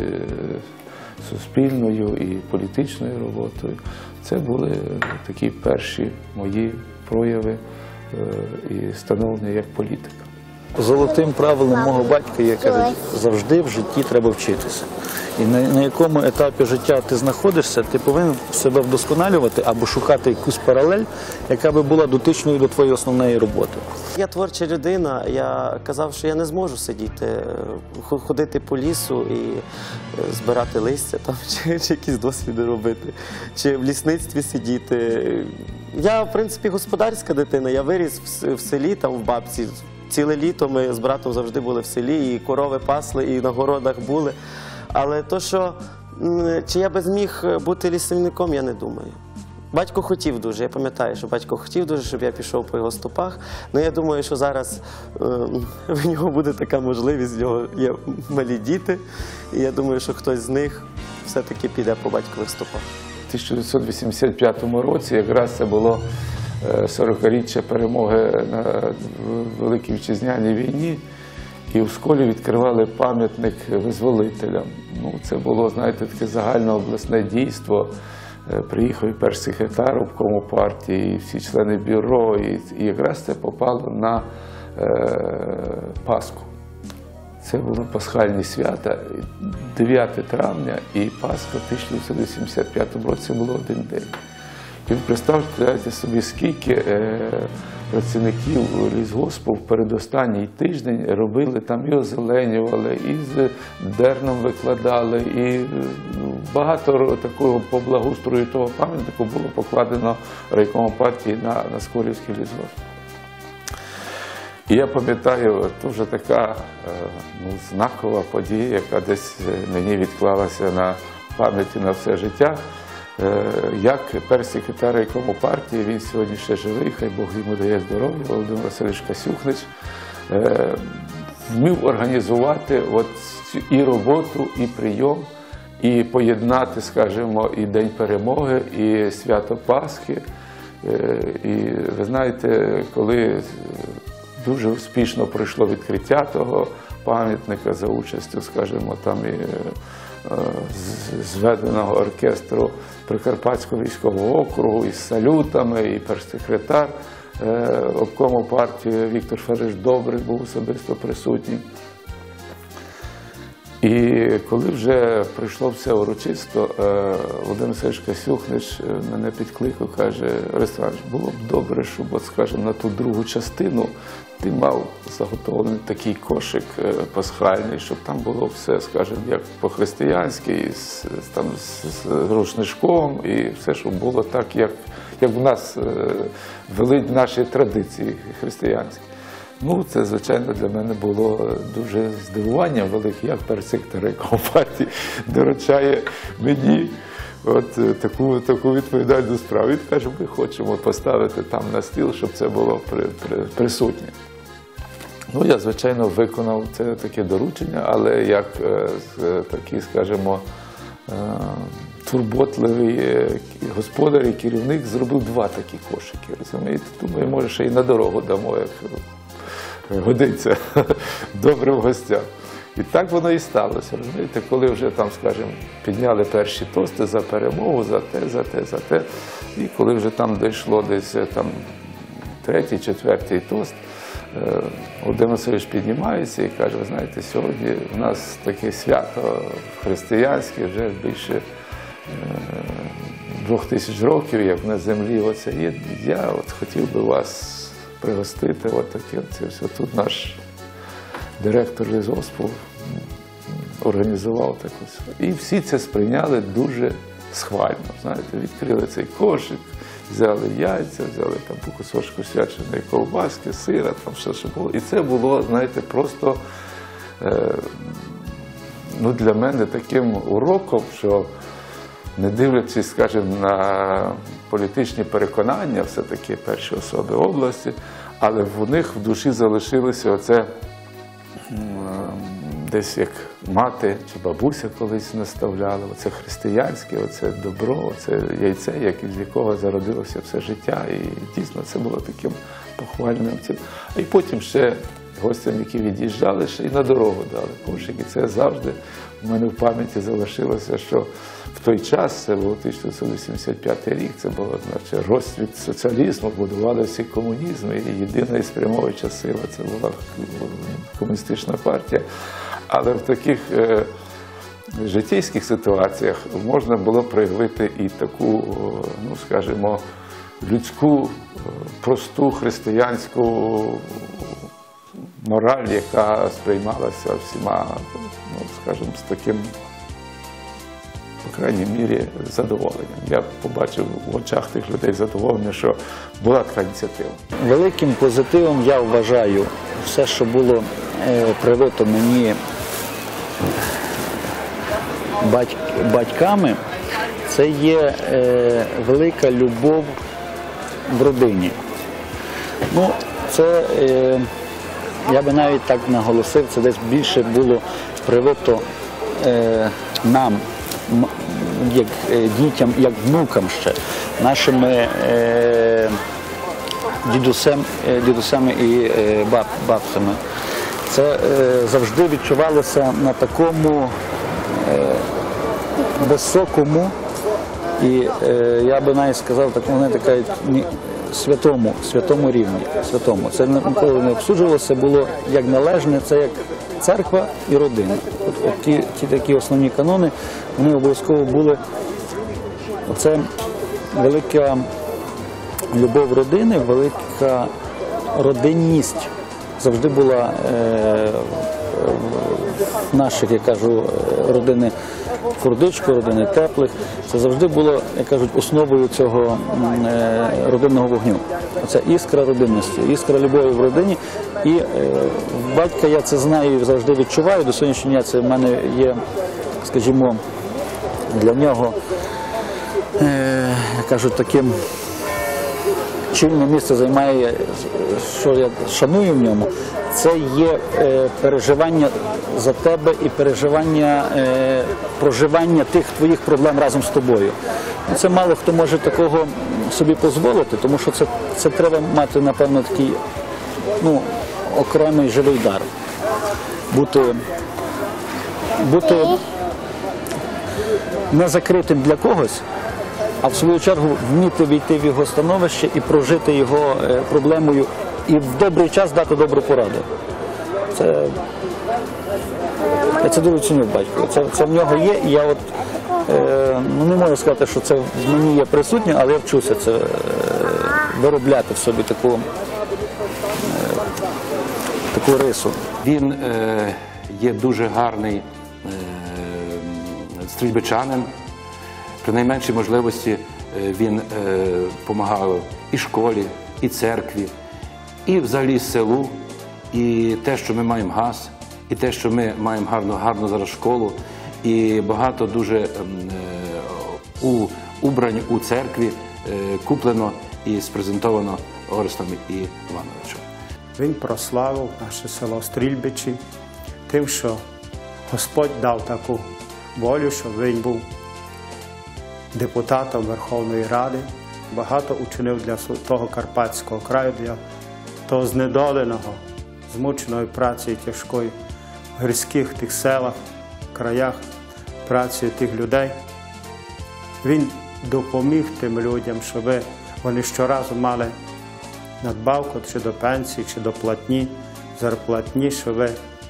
суспільною, і політичною роботою. Це були такі перші мої прояви і становлення як політика. Золотим правилом мого батька є, каже, завжди в житті треба вчитися. І на якому етапі життя ти знаходишся, ти повинен себе вдосконалювати або шукати якусь паралель, яка би була дотичною до твоєї основної роботи. Я творча людина, я казав, що я не зможу сидіти, ходити по лісу і збирати листя, там, чи якісь досвіди робити, чи в лісництві сидіти. Я, в принципі, господарська дитина, я виріс в селі, там, в бабці. Ціле літо ми з братом завжди були в селі, і корови пасли, і на городах були. Але то, що чи я би зміг бути лісівником, я не думаю. Батько хотів дуже, я пам'ятаю, що батько хотів дуже, щоб я пішов по його стопах. Ну, я думаю, що зараз в нього буде така можливість, в нього є малі діти. І я думаю, що хтось з них все-таки піде по батькових стопах. У 1985 році якраз це було 40-річчя перемоги на Великій Вітчизняній війні. І в школі відкривали пам'ятник визволителям. Ну, це було, знаєте, таке загальнообласне дійство. Приїхав і перший секретар обкому партії, і всі члени бюро, і якраз це попало на Пасху. Це були пасхальні свята, 9 травня і Пасха в 1985 році було один день. І представте собі, скільки працівників лісгоспу в передостанній тиждень робили, там і озеленювали, і з дерном викладали, і багато такого по благоустрою того пам'ятнику було покладено райкомом партії на Сколівський лісгосп. І я пам'ятаю, це вже така знакова подія, яка десь мені відклалася на пам'яті на все життя. Як перший секретар райкому партії, він сьогодні ще живий, хай Бог йому дає здоров'я, Володимир Васильович Касюхнич, вмів організувати і роботу, і прийом, і поєднати, скажімо, і День перемоги, і свято Пасхи. І ви знаєте, коли дуже успішно пройшло відкриття того пам'ятника за участю, скажімо, там і зведеного оркестру Прикарпатського військового округу із салютами, і перш-секретар обкому партії Віктор Федорович Добрий був особисто присутній. І коли вже прийшло все урочисто, Володимир Васильович Касюхнич мене підкликав, каже: Олександр, було б добре, щоб, от, скажімо, на ту другу частину ти мав заготовлений такий кошик пасхальний, щоб там було все, скажімо, як по-християнськи, з рушничком, і все, щоб було так, як в нас вели наші традиції християнські. Ну, це, звичайно, для мене було дуже здивуванням велике, як персектор райкому партії доручає мені таку відповідальну справу. Він каже: ми хочемо поставити там на стіл, щоб це було присутнє. Ну, я, звичайно, виконав це таке доручення, але як такий, скажімо, турботливий господар і керівник зробив 2 такі кошики. Розумієте? Думаю, може, ще й на дорогу дамо, як годиться добрим гостям. І так воно і сталося. Розумієте, коли вже там, скажімо, підняли перші тости за перемогу, за те. І коли вже там дійшло десь там 3-й, 4-й тост, Володимир Васильович піднімається і каже: ви знаєте, сьогодні у нас таке свято християнське, вже більше 2000 років, як на землі оце є. Я от хотів би вас пригостити, от таке все. Тут наш директор лісгоспу організував таке все. І всі це сприйняли дуже схвально. Знаєте, відкрили цей кошик, взяли яйця, взяли там по кусочку свяченої ковбаски, сира, там все, що було. І це було, знаєте, просто для мене таким уроком, що не дивлячись, скажімо, на політичні переконання, все-таки перші особи області, але в них в душі залишилося оце десь як мати чи бабуся колись наставляла, оце християнське, оце добро, оце яйце, з якого зародилося все життя. І дійсно це було таким похвальним цим. А й потім ще гостям, які від'їжджали, ще й на дорогу дали кошик. І це завжди в мене в пам'яті залишилося, що в той час, це був 1985 рік, це було, значить, розцвіт соціалізму, будували всі комунізми, і єдина і спрямовуюча сила – це була комуністична партія. Але в таких життєйських ситуаціях можна було проявити і таку, скажімо, людську, просту християнську мораль, яка сприймалася всіма, скажімо, з таким, по крайній мірі, задоволенням. Я побачив в очах тих людей задоволення, що була така ініціатива. Великим позитивом я вважаю все, що було привито мені батьками, це є велика любов в родині. Ну, це, я би навіть так наголосив, це десь більше було привито нам, як дітям, як внукам ще, нашими дідусями і бабцями. Це завжди відчувалося на такому високому і, я би навіть сказав, вони така святому рівні. Святому. Це ніколи не обсуджувалося, було як належне, це як церква і родина. От ті такі основні канони, вони обов'язково були. Це велика любов родини, велика родинність. Завжди була в наших, я кажу, родини Фурдичко, родини Теплих. Це завжди було, як кажуть, основою цього родинного вогню. Це іскра родинності, іскра любові в родині. І в батька я це знаю і завжди відчуваю. До сьогоднішнього дня це в мене є, скажімо, для нього, я кажу, таким чільне місце займає, що я шаную в ньому, це є переживання за тебе і проживання тих твоїх проблем разом з тобою. Це мало хто може такого собі дозволити, тому що це треба мати, напевно, такий окремий живий дар. Бути не закритим для когось, а в свою чергу вміти війти в його становище і прожити його проблемою і в добрий час дати добру пораду. Я це дуже ціню в батькові. Це в нього є, і я не можу сказати, що це в мені є присутнє, але я вчуся це виробляти в собі таку рису. Він є дуже гарний стрільбичанин. При найменшій можливості він допомагав і школі, і церкві, і взагалі селу. І те, що ми маємо газ, і те, що ми маємо гарну зараз школу, і багато дуже убрань у церкві куплено і спрезентовано Орестом Івановичем. Він прославив наше село Стрільбичі тим, що Господь дав таку волю, щоб він був депутатом Верховної Ради, багато учинив для того Карпатського краю, для того знедоленого, змученої працею тяжкою в гірських тих селах, краях, працею тих людей. Він допоміг тим людям, щоб вони щоразу мали надбавку чи до пенсії, чи до платні, зарплатні, щоб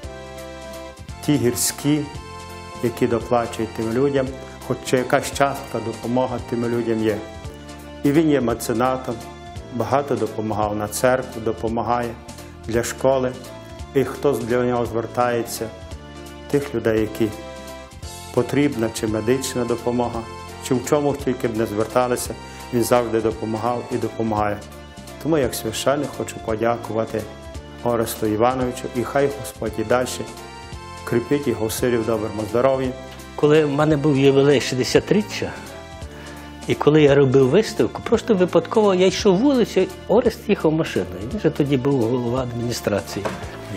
ті гірські, які доплачують тим людям, хоч якась частка допомога тим людям є. І він є меценатом, багато допомагав на церкву, допомагає для школи. І хто для нього звертається, тих людей, які потрібна чи медична допомога, чи в чому тільки б не зверталися, він завжди допомагав і допомагає. Тому як священник хочу подякувати Оресту Івановичу, і хай Господь і далі кріпить його в силі, в доброму здоров'ї. Коли в мене був ювілей 60-річчя, і коли я робив виставку, просто випадково я йшов вулицею, Орест їхав машиною. Він вже тоді був голова адміністрації.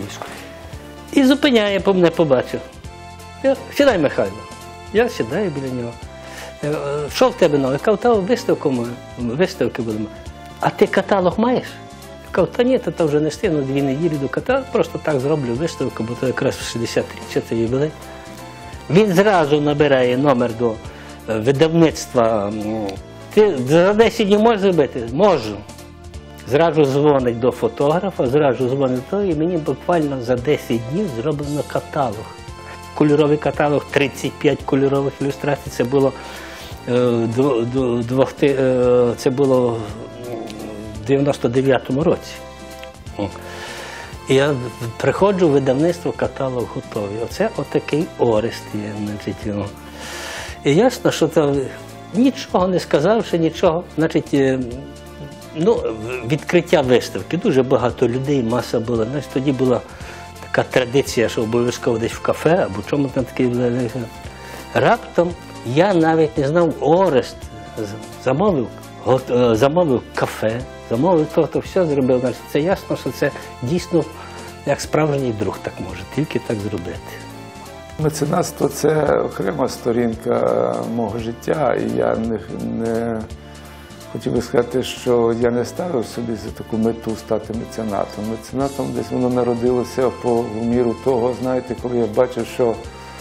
І зупиняє, мене побачив. Сідай, Михайло. Я сідаю біля нього. Що в тебе нове? Я кажу, та виставки будемо. А ти каталог маєш? Я кажу, та ні, то вже не встигну 2 неділі до каталогу, просто так зроблю виставку, бо то якраз 60-річчя, це ювілей. Він зразу набирає номер до видавництва. Ти за 10 днів можеш зробити? Можу. Зразу дзвонить до фотографа, зразу дзвонить до того, і мені буквально за 10 днів зроблено каталог. Кольоровий каталог, 35 кольорових ілюстрацій, це було в 99-му році. І я приходжу в видавництво, каталог готовий. Оце отакий Орест є. Значить, і ясно, що там нічого не сказавши, нічого. Значить, відкриття виставки. Дуже багато людей, маса була. Значить, тоді була така традиція, що обов'язково десь в кафе або чому там таке. Раптом Я навіть не знав, Орест замовив кафе, замовив то все зробив. Значить, це ясно, що це дійсно як справжній друг так може, тільки так зробити. Меценатство – це окрема сторінка мого життя, і я не хотів би сказати, що я не ставив собі за таку мету стати меценатом. Меценатом десь воно народилося по міру того, знаєте, коли я бачив, що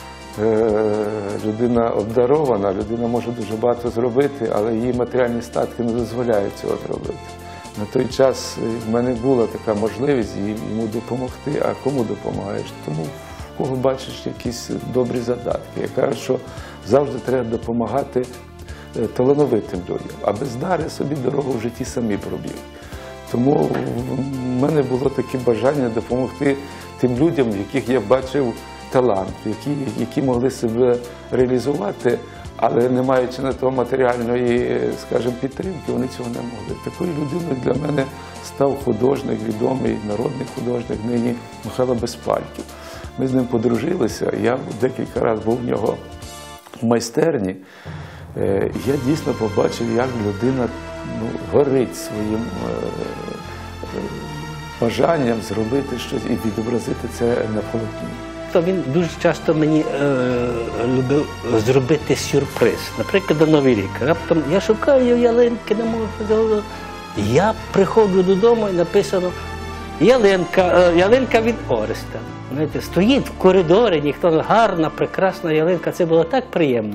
людина обдарована, людина може дуже багато зробити, але її матеріальні статки не дозволяють цього зробити. На той час в мене була така можливість йому допомогти, а кому допомагаєш? Тому в кого бачиш якісь добрі задатки. Я кажу, що завжди треба допомагати талановитим людям, а бездари собі дорогу в житті самі проб'ють. Тому в мене було таке бажання допомогти тим людям, в яких я бачив талант, які могли себе реалізувати, але не маючи на то матеріальної, скажімо, підтримки, вони цього не могли. Такою людиною для мене став художник, відомий народний художник, нині Михайло Безпальків. Ми з ним подружилися, я декілька разів був в нього в майстерні. Я дійсно побачив, як людина горить своїм бажанням зробити щось і відобразити це на полотні. То він дуже часто мені любив зробити сюрприз. Наприклад, на Новий рік. Раптом я шукаю ялинки, не можу. Я приходжу додому і написано ялинка від Ореста. Знаєте, стоїть в коридорі, ніхто, гарна, прекрасна ялинка. Це було так приємно.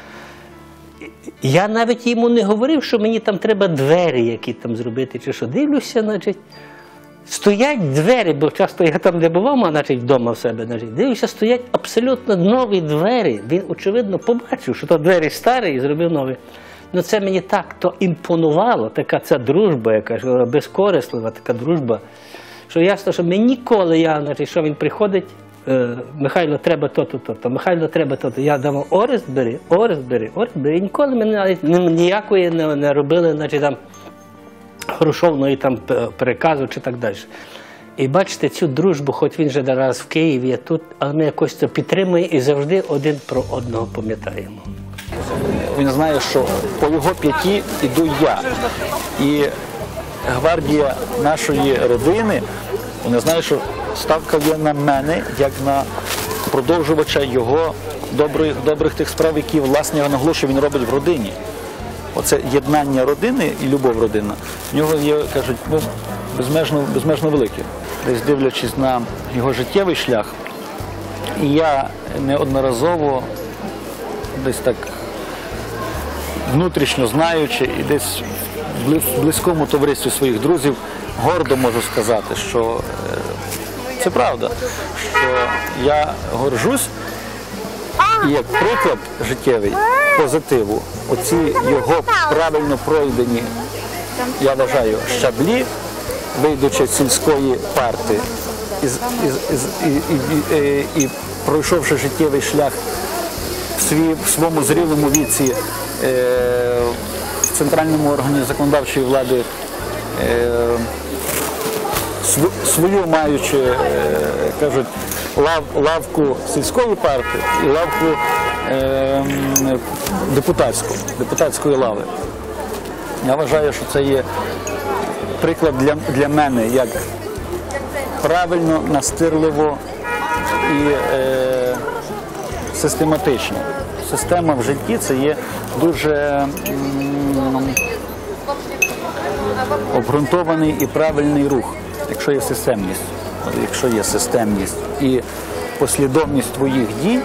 Я навіть йому не говорив, що мені там треба двері які там зробити, чи що. Дивлюся, значить, стоять двері, бо часто я там не бував, значить, вдома в себе, значить, дивлюся, стоять абсолютно нові двері. Він, очевидно, побачив, що то двері старі і зробив нові. Ну це мені так то імпонувало, така ця дружба, яка ж безкорислива така дружба, що ясно, що мені ніколи, значить, що він приходить, Михайло, треба то-то, то-то, Михайло, треба то-то. Я давав, Орест бери, Орест бери, Орест бери. І ніколи мене навіть ніякої не робили, значить, там, грошовної там переказу чи так далі. І бачите, цю дружбу, хоч він вже раз в Києві, а тут, але ми якось це підтримуємо і завжди один про одного пам'ятаємо. Він знає, що по його п'яті йду я. І гвардія нашої родини, вони знають, що ставка є на мене, як на продовжувача його добрих тих справ, які, власне, я наголошую, він робить в родині. Оце єднання родини і любов родина, в нього є, кажуть, безмежно велике. Десь дивлячись на його життєвий шлях, і я неодноразово десь так внутрішньо знаючи і десь в близькому товаристві своїх друзів гордо можу сказати, що це правда, що я горжусь і як приклад життєвий позитиву, оці його правильно пройдені, я вважаю, щаблі, вийдучи з сільської парти і пройшовши життєвий шлях в своєму зрілому віці в центральному органі законодавчої влади, свою маючи, кажуть, лавку сільської парти і лавку депутатської лави. Я вважаю, що це є приклад для мене, як правильно, настирливо і систематично. Система в житті – це є дуже обґрунтований і правильний рух, якщо є системність. Якщо є системність і послідовність твоїх дій,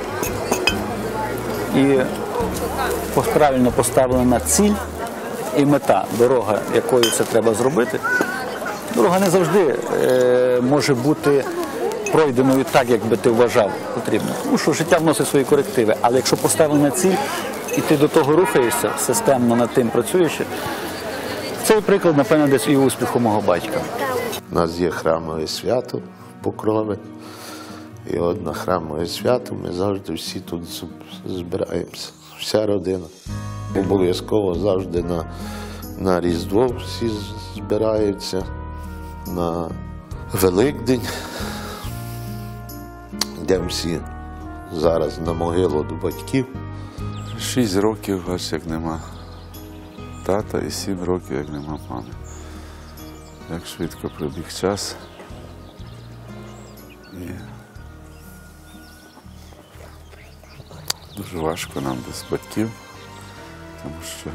і правильно поставлена ціль і мета, дорога, якою це треба зробити, дорога не завжди може бути пройденою так, як би ти вважав потрібно. Тому що життя вносить свої корективи. Але якщо поставлена ціль, і ти до того рухаєшся, системно над тим працюючи, це приклад, напевно, десь і успіху мого батька. У нас є храмове свято Покрови. І от на храмове свято ми завжди всі тут збираємося. Вся родина. Обов'язково завжди на Різдво всі збираються, на Великдень. Йдемо всі зараз на могилу до батьків. 6 років, аж як нема тата, і 7 років, як нема мами. Як швидко пробіг час. І дуже важко нам без батьків, тому що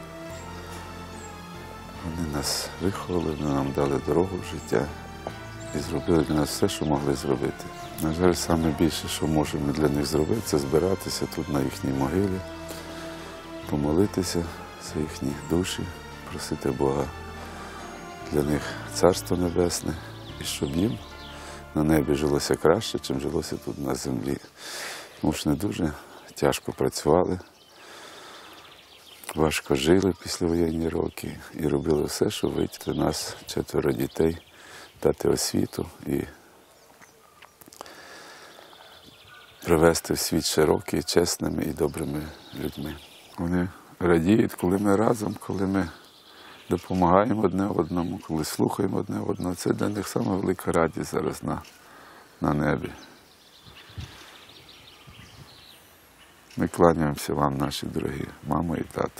вони нас виховали, вони нам дали дорогу в життя і зробили для нас все, що могли зробити. На жаль, саме більше, що можемо для них зробити, це збиратися тут на їхній могилі, помолитися за їхні душі, просити Бога для них Царство Небесне, і щоб їм на небі жилося краще, чим жилося тут на землі. Тому що не дуже тяжко працювали, важко жили післявоєнні роки і робили все, щоб вийти нас, 4 дітей, дати освіту і привести в світ широкий, чесними і добрими людьми. Вони радіють, коли ми разом, коли ми допомагаємо одне одному, коли слухаємо одне одного. Це для них саме велика радість зараз на небі. Ми кланяємося вам, наші дорогі мамо і тато.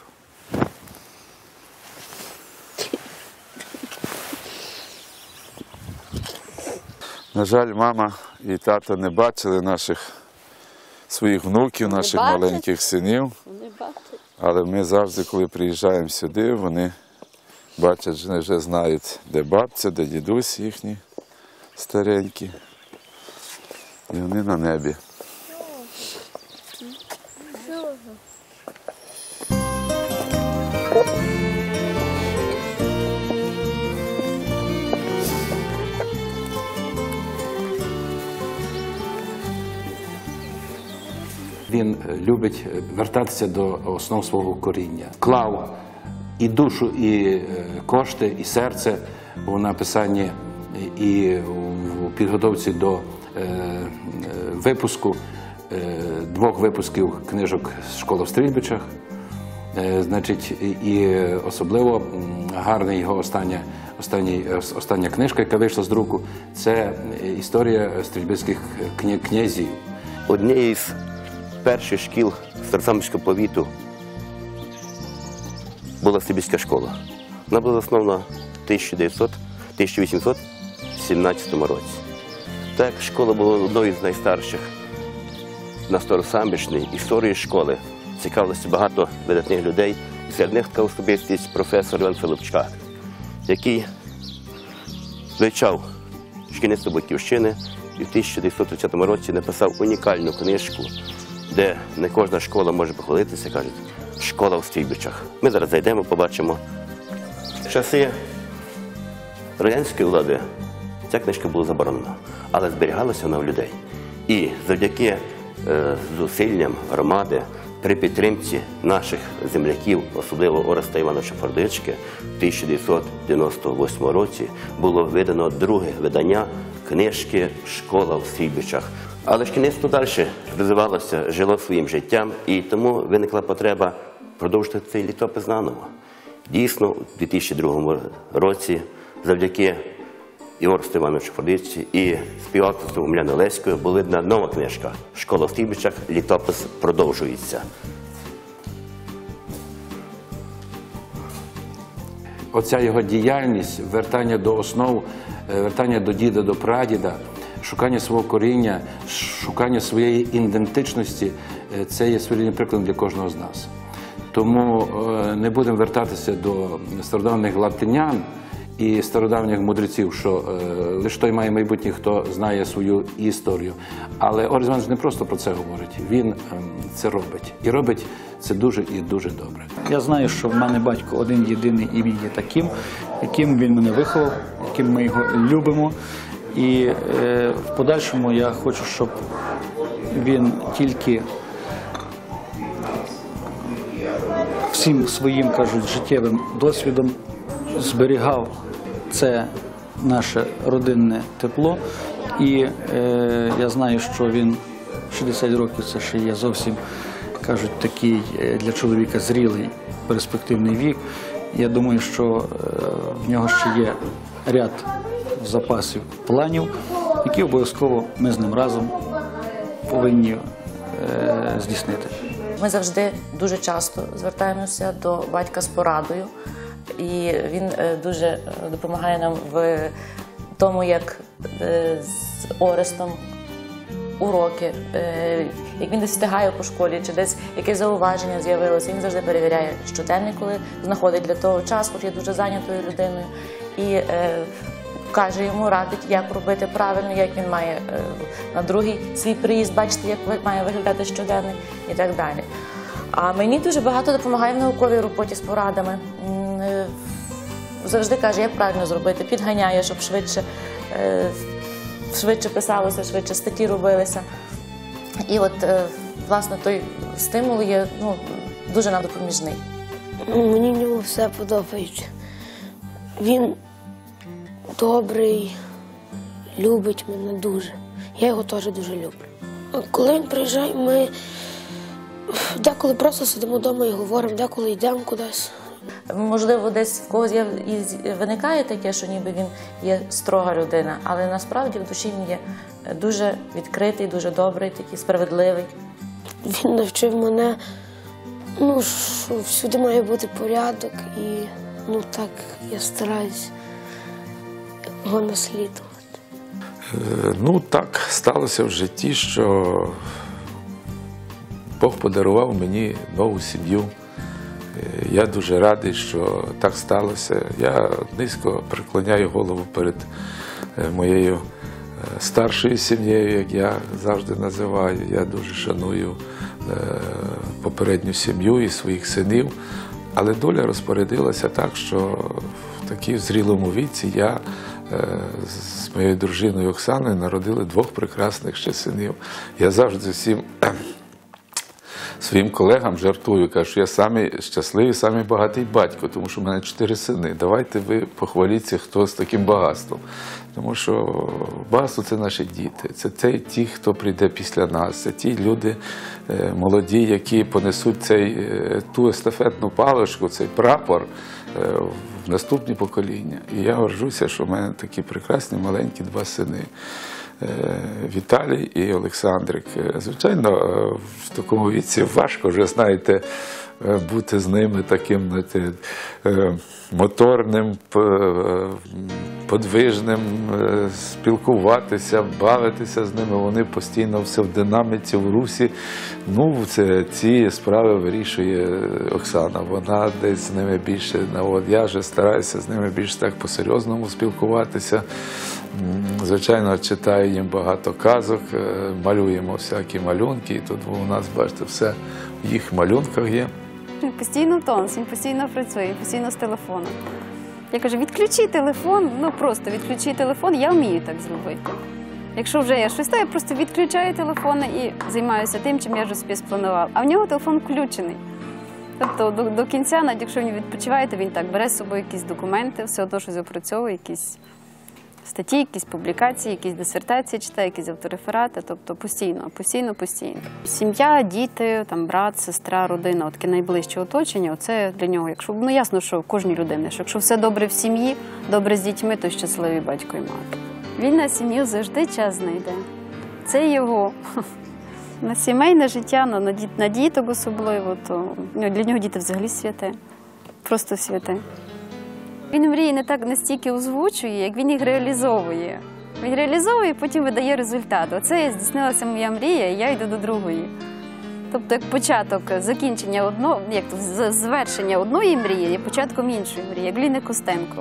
На жаль, мама і тато не бачили своїх внуків, наших маленьких синів. Але ми завжди, коли приїжджаємо сюди, вони бачать, вони вже знають, де бабця, де дідусь їхні старенькі. І вони на небі. Він любить вертатися до основ свого коріння. Клав і душу, і кошти, і серце у написанні, і у підготовці до випуску 2 випусків книжок «Школа в Стрільбичах». Значить, і особливо гарна його остання книжка, яка вийшла з друку, це історія стрільбицьких князів. Однією з перших шкіл Старосамбірського повіту була Стрільбицька школа. Вона була заснована в 1817 році. Так, школа була одною з найстарших на Старосамбірщині. Історією школи цікавилося багато видатних людей. Серед них така особистість професор Іван Филипчак, який вивчав шкільництво Батьківщини і в 1930 році написав унікальну книжку, де не кожна школа може похвалитися, кажуть, «Школа в Стрільбичах». Ми зараз зайдемо, побачимо. В часи радянської влади ця книжка була заборонена, але зберігалася вона в людей. І завдяки зусиллям громади, при підтримці наших земляків, особливо Ореста Івановича Фордички, в 1998 році було видано друге видання книжки «Школа в Стрільбичах». Але шкільництво далі розвивалося, жило своїм життям, і тому виникла потреба продовжити цей літопис наново. Дійсно, у 2002 році завдяки Оресту Івановичу Фордичці і співавторству Омеляни Олеської була видана нова книжка «Школа в Стрільбичах. Літопис продовжується». Оця його діяльність, вертання до основ, вертання до діда, до прадіда, шукання свого коріння, шукання своєї ідентичності – це є своєрідним прикладом для кожного з нас. Тому не будемо вертатися до стародавніх латинян і стародавніх мудреців, що лише той має майбутнє, хто знає свою історію. Але Орест Іванович не просто про це говорить, він це робить. І робить це дуже і дуже добре. Я знаю, що в мене батько один-єдиний, і він є таким, яким він мене виховав, яким ми його любимо. І в подальшому я хочу, щоб він тільки всім своїм, кажуть, життєвим досвідом зберігав це наше родинне тепло. І я знаю, що він 60 років – це ще є зовсім, кажуть, такий для чоловіка зрілий, перспективний вік. Я думаю, що в нього ще є ряд запасів планів, які обов'язково ми з ним разом повинні здійснити. Ми завжди дуже часто звертаємося до батька з порадою, і він дуже допомагає нам в тому, як з Орестом уроки, як він десь встигає по школі, чи десь якесь зауваження з'явилося. Він завжди перевіряє щоденник, коли знаходить для того час, хоч є дуже зайнятою людиною, і каже йому, радить, як робити правильно, як він має на другий свій приїзд бачити, як має виглядати щоденник і так далі. А мені дуже багато допомагає в науковій роботі з порадами. Завжди каже, як правильно зробити, підганяє, щоб швидше писалося, швидше статті робилися. І от, власне, той стимул є дуже нам допоміжний. Мені в ньому все подобається. Він добрий, любить мене дуже. Я його теж дуже люблю. Коли він приїжджає, ми деколи просто сидимо вдома і говоримо, деколи йдемо кудись. Можливо, десь в когось виникає таке, що ніби він є строга людина, але насправді в душі він є дуже відкритий, дуже добрий, такий справедливий. Він навчив мене, що всюди має бути порядок, і так я стараюсь його наслідувати. Так сталося в житті, що Бог подарував мені нову сім'ю. Я дуже радий, що так сталося. Я низько преклоняю голову перед моєю старшою сім'єю, як я завжди називаю. Я дуже шаную попередню сім'ю і своїх синів. Але доля розпорядилася так, що в такій зрілому віці я з моєю дружиною Оксаною народили 2 прекрасних ще синів. Я завжди всім своїм колегам жартую, кажу, що я самий щасливий, самий багатий батько, тому що в мене 4 сини. Давайте ви похваліться, хто з таким багатством. Тому що багатство – це наші діти, це ті, хто прийде після нас, це ті люди молоді, які понесуть ту естафетну паличку, цей прапор в наступні покоління. І я горжуся, що в мене такі прекрасні маленькі 2 сини. Віталій і Олександрик. Звичайно, в такому віці важко вже, знаєте, бути з ними таким моторним, подвижним, спілкуватися, бавитися з ними. Вони постійно все в динаміці, в русі. Ці справи вирішує Оксана. Вона десь з ними більше, я вже стараюся з ними більш так по-серйозному спілкуватися. Звичайно, читаю їм багато казок, малюємо всякі малюнки, і тут у нас, бачите, все в їх малюнках є. Він постійно в тонусі, він постійно працює, постійно з телефоном. Я кажу, відключи телефон, просто відключи телефон, я вмію так зробити. Якщо вже я щось, то я просто відключаю телефон і займаюся тим, чим я вже собі спланував. А в нього телефон включений. Тобто до кінця, навіть якщо він відпочиває, то він так бере з собою якісь документи, все одно щось опрацьовує, якісь статті, якісь публікації, якісь дисертації читає, якісь автореферати, тобто постійно. Сім'я, діти, брат, сестра, родина, таке найближче оточення, оце для нього, ясно, що в кожній людині, що якщо все добре в сім'ї, добре з дітьми, то щасливий батько і мати. Він на сім'ю завжди час знайде. Це його. На сімейне життя, на діток особливо, то для нього діти взагалі святе, просто святе. Він мрії не так настільки озвучує, як він їх реалізовує. Він реалізовує, потім видає результат. Оце здійснилася моя мрія, і я йду до другої. Тобто, як початок закінчення завершення одної мрії є початком іншої мрії, як Ліни Костенко.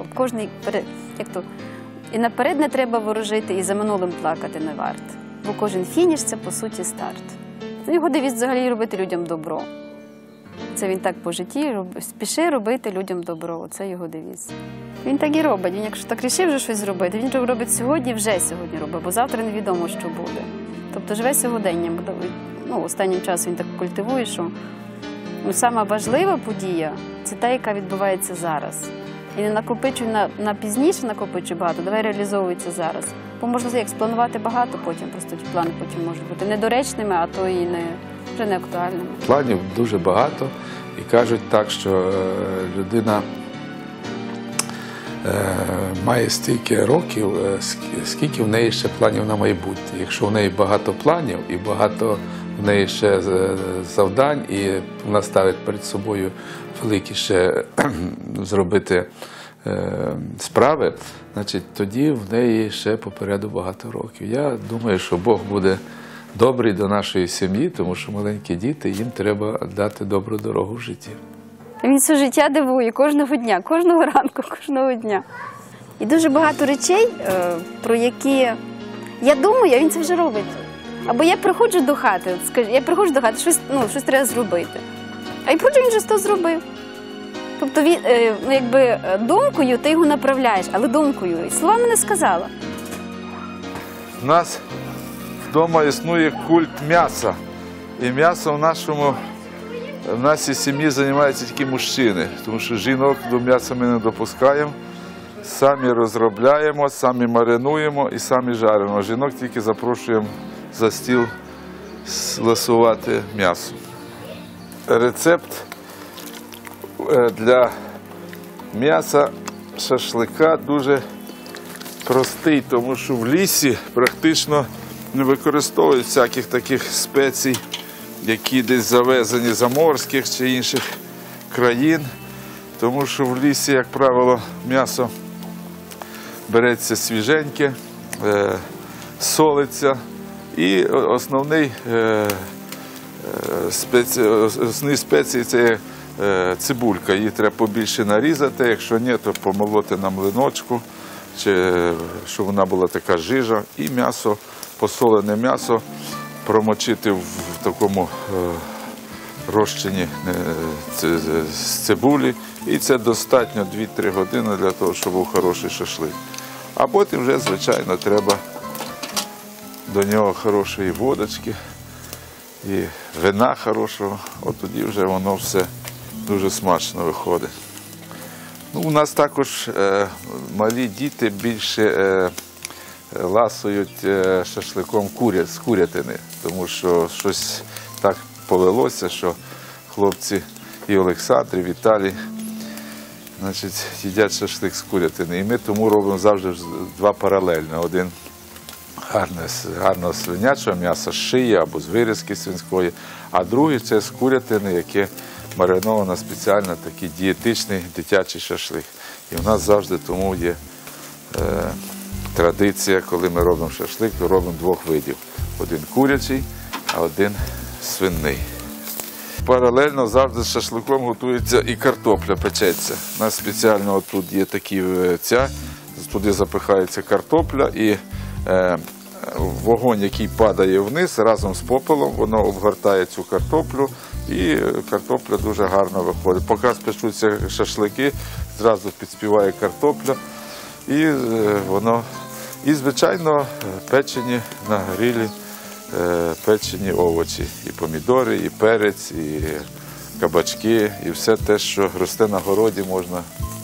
І наперед не треба ворожити, і за минулим плакати не варт. Бо кожен фініш – це, по суті, старт. Його девіз взагалі робити людям добро. Це він так по житті, спіши робити людям добро. Це його девіз. Він так і робить. Він, якщо так рішив вже щось зробити, він же робить сьогодні, вже сьогодні робить, бо завтра невідомо, що буде. Тобто живе сьогоденням. Останнім часом він так культивує, що сама важлива подія – це та, яка відбувається зараз. І не накопичуй на пізніше, накопичуй багато, давай реалізовується зараз. Бо можна як спланувати багато потім, просто ті плани потім можуть бути недоречними, а то і вже не актуальними. Планів дуже багато, і кажуть так, що людина має стільки років, скільки в неї ще планів на майбутнє. Якщо в неї багато планів і багато в неї ще завдань, і вона ставить перед собою великі ще зробити справи, значить, тоді в неї ще попереду багато років. Я думаю, що Бог буде добрий до нашої сім'ї, тому що маленькі діти, їм треба дати добру дорогу в житті. Він все життя дивує кожного дня, кожного ранку, кожного дня. І дуже багато речей, про які я думаю, а він це вже робить. Або я приходжу до хати, щось треба зробити. А я приходжу, він вже то зробив. Тобто, він, якби думкою ти його направляєш, але думкою. І словами не сказала. У нас вдома існує культ м'яса. І м'ясо в нашій сім'ї займаються тільки мужчини, тому що жінок до м'яса ми не допускаємо. Самі розробляємо, самі маринуємо і самі жаримо. Жінок тільки запрошуємо за стіл ласувати м'ясо. Рецепт для м'яса шашлика дуже простий, тому що в лісі практично не використовують всяких таких спецій, які десь завезені з заморських чи інших країн, тому що в лісі, як правило, м'ясо береться свіженьке, солиться, і основні спеції – це цибулька. Її треба побільше нарізати, якщо ні, то помолоти на млиночку, чи щоб вона була така жижа. І м'ясо, посолене м'ясо промочити в такому розчині з цибулі. І це достатньо 2-3 години для того, щоб був хороший шашлик. А потім вже, звичайно, треба до нього хорошої водочки і вина хорошого. От тоді вже воно все дуже смачно виходить. Ну, у нас також малі діти більше ласують шашликом з курятини, тому що щось так повелося, що хлопці і Олександр, і Віталій, значить, їдять шашлик з курятини. І ми тому робимо завжди 2 паралельно. Один гарного свинячого м'яса з шиї або з вирізки свинської, а другий – це з курятини, яке мариновано спеціально, такий дієтичний дитячий шашлик. І в нас завжди тому є традиція, коли ми робимо шашлик, то робимо 2 видів. Один курячий, а один свиний. Паралельно завжди з шашликом готується і картопля печеться. У нас спеціально тут є такі туди запихається картопля, і вогонь, який падає вниз, разом з попелом, воно обгортає цю картоплю, і картопля дуже гарно виходить. Поки спечуться шашлики, зразу підспіває картопля, і воно, і звичайно, печені на грилі, печені овочі, і помідори, і перець, і кабачки, і все те, що росте на городі, можна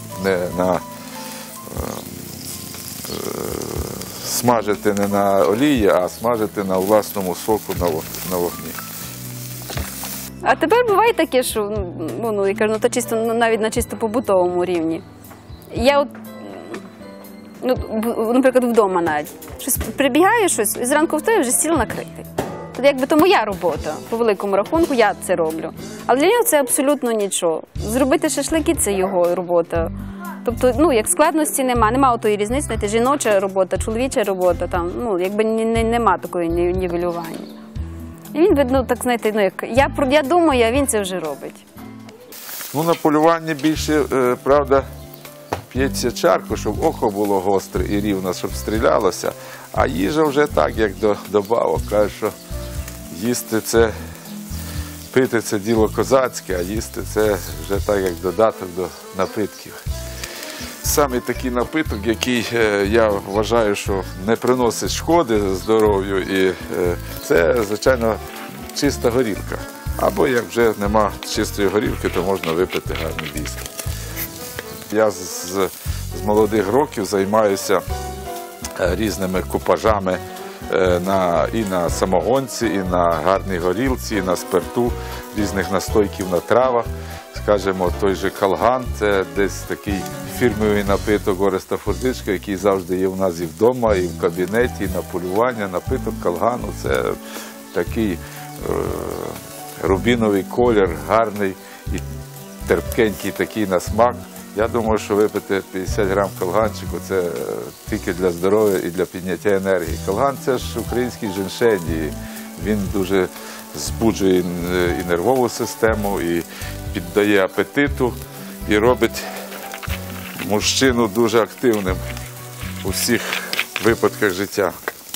смажити не на олії, а смажити на власному соку на вогні. А тепер буває таке, що, я кажу, то чисто, навіть на чисто побутовому рівні. Я наприклад, вдома навіть, щось прибігає щось, і зранку встаю, вже стіл накритий. Тобто, якби то моя робота, по великому рахунку, я це роблю. Але для нього це абсолютно нічого. Зробити шашлики – це його робота. Тобто, як складності нема отої різниці, знаєте, жіноча робота, чоловіча робота, там, якби нема такої нівелювання. І він, видно, так, знаєте, я думаю, а він це вже робить. На полюванні більше, правда, п'ється чарку, щоб око було гостре і рівно, щоб стрілялося, а їжа вже так, як до добавок. Кажуть, що їсти це, пити це діло козацьке, а їсти це вже так, як додаток до напитків. Саме такий напиток, який я вважаю, що не приносить шкоди здоров'ю, і це, звичайно, чиста горілка. Або, як вже нема чистої горілки, то можна випити гарний віскі. Я з молодих років займаюся різними купажами і на самогонці, і на гарній горілці, і на спирту, різних настойків на травах. Скажімо, той же калган – це десь такий фірмовий напиток Ореста Фурдичка, який завжди є у нас і вдома, і в кабінеті, і на полювання. Напиток калгану – це такий рубіновий колір, гарний і терпкенький такий на смак. Я думаю, що випити 50 грам колганчику – це тільки для здоров'я і для підняття енергії. Колган – це ж український женьшень, і він дуже збуджує і нервову систему, і піддає апетиту, і робить мужчину дуже активним у всіх випадках життя.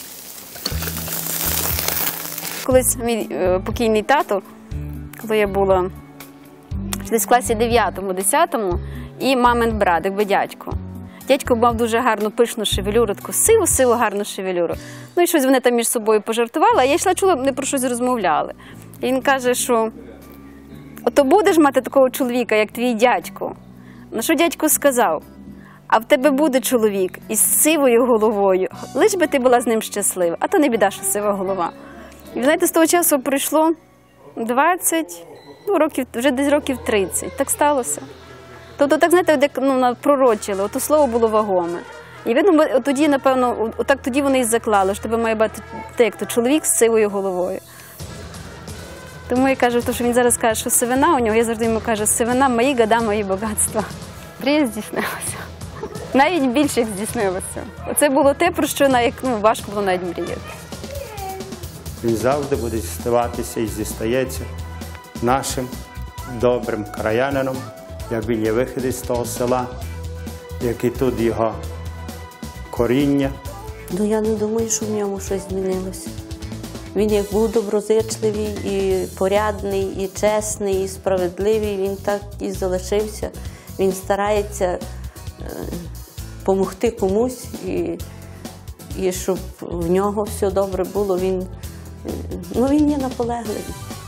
Колись мій покійний тато, коли я була десь в класі 9-10, і мамин брат, якби дядько. Дядько мав дуже гарну пишну шевелюру, таку сиву гарну шевелюру. Ну і щось вони там між собою пожартували, а я йшла, чула, вони про щось розмовляли. І він каже, що ото будеш мати такого чоловіка, як твій дядько. На що дядько сказав? А в тебе буде чоловік із сивою головою, лиш би ти була з ним щаслива, а то не біда, що сива голова. І, знаєте, з того часу пройшло 20, років, вже десь років 30. Так сталося. Тобто, так, знаєте, як пророчили, ото слово було вагоме. І видно, тоді, напевно, отак тоді вони і заклали, що тебе має бути як-то чоловік з сивою головою. Тому я кажу, що він зараз каже, що сивина у нього, я завжди йому кажу, сивина – мої года, мої багатства. Мрія здійснилася. Навіть більше їх здійснилося. Оце було те, про що важко було навіть мріяти. Він завжди буде зіставатися і зістається нашим добрим краянином, як він є виходець з того села, як і тут його коріння. Ну, я не думаю, що в ньому щось змінилося. Він як був доброзичливий, і порядний, і чесний, і справедливий, він так і залишився. Він старається допомогти комусь, і щоб в нього все добре було. Він є наполегливий.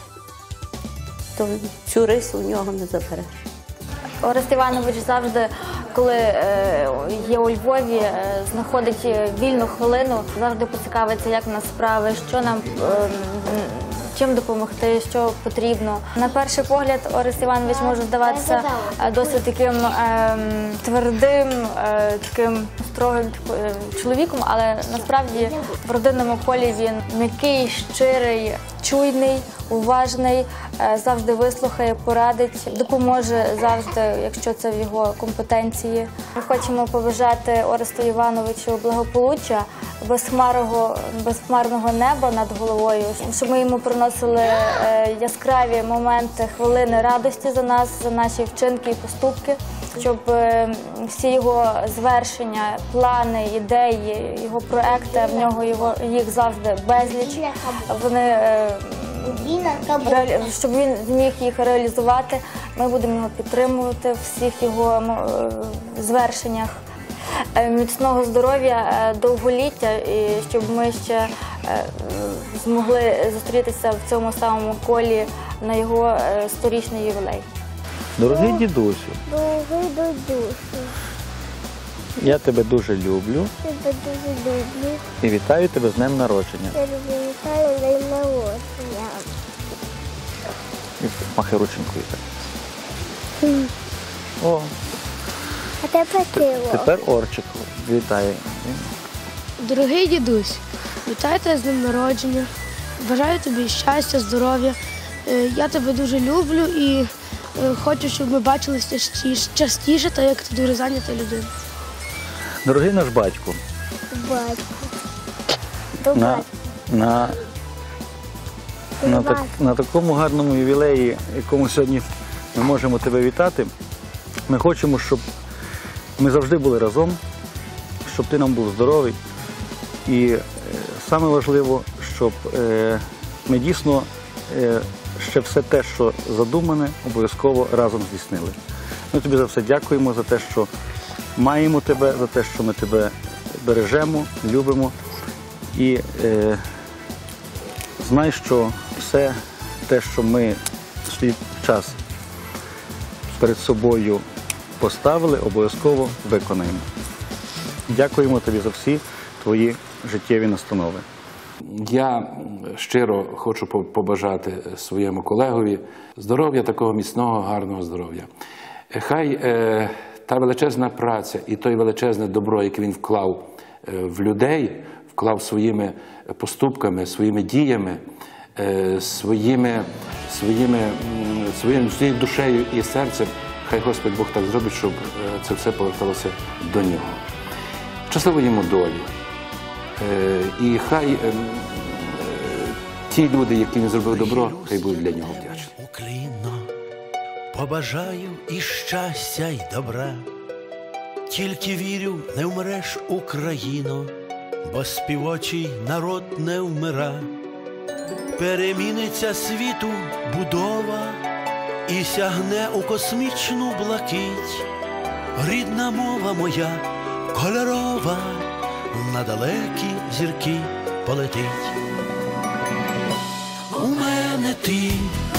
То цю рису в нього не забере. Орест Іванович завжди, коли є у Львові, знаходить вільну хвилину, завжди поцікавиться, як у нас справи, що нам, чим допомогти, що потрібно. На перший погляд Орест Іванович може здаватися досить таким твердим, таким строгим чоловіком, але насправді в родинному колі він м'який, щирий, чуйний, уважний, завжди вислухає, порадить, допоможе завжди, якщо це в його компетенції. Ми хочемо побажати Оресту Івановичу благополуччя, безхмарного неба над головою, щоб ми йому приносили яскраві моменти, хвилини радості за нас, за наші вчинки і поступки, щоб всі його звершення, плани, ідеї, його проекти, в нього їх завжди безліч, щоб він зміг їх реалізувати. Ми будемо його підтримувати в всіх його звершеннях. Міцного здоров'я, довголіття, і щоб ми ще змогли зустрітися в цьому самому колі на його 100-річний ювілей. Дорогий дідусю, Дорогий дідусю, я тебе дуже люблю тебе дуже люблю. і вітаю тебе з днем народження. Я тебе вітаю день народження. І махай рученькою так. О, А тепер ти. тепер Орчик вітає. Дорогий дідусь, вітаю тебе з днем народження. Бажаю тобі щастя, здоров'я. Я тебе дуже люблю і хочу, щоб ми бачилися частіше, так як ти дуже зайнята людина. Дорогий наш батько, Батько. на такому гарному ювілеї, якому сьогодні ми можемо тебе вітати, ми хочемо, щоб ми завжди були разом, щоб ти нам був здоровий. І саме важливо, щоб ми дійсно ще все те, що задумане, обов'язково разом здійснили. Ми тобі за все дякуємо, за те, що маємо тебе, за те, що ми тебе бережемо, любимо. І знай, що все те, що ми в свій час перед собою поставили, обов'язково виконаємо. Дякуємо тобі за всі твої життєві настанови. Я щиро хочу побажати своєму колегові здоров'я, такого міцного, гарного здоров'я. Хай та величезна праця і той величезне добро, яке він вклав в людей, вклав своїми поступками, своїми діями, своєю душею і серцем. Хай Господь Бог так зробить, щоб це все поверталося до нього. Щасливо йому долі. І хай ті люди, які він зробив добро, хай будуть для нього вдячні. Уклінно побажаю і щастя, й добра. Тільки вірю, не вмреш, Україно, бо співочий народ не вмира. Переміниться світу будова і сягне у космічну блакить. Рідна мова моя кольорова на далекі зірки полетить. У мене ти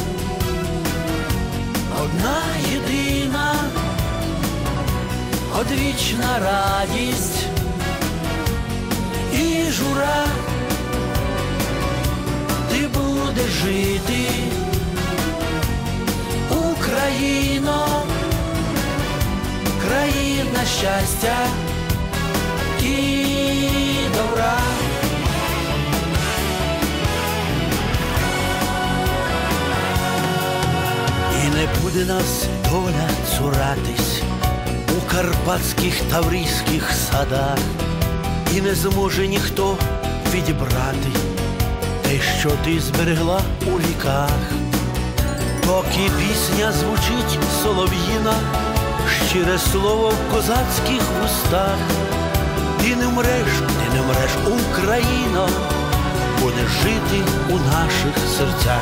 одна єдина, одвічна радість і жура. Ти будеш жити, Україно, країна щастя і добра. І не буде нас доля цуратись у карпатських таврійських садах, і не зможе ніхто відібрати те, що ти зберегла у віках. Поки пісня звучить солов'їна, щире слово в козацьких вустах, ти не вмреш, Україно, будеш жити у наших серцях.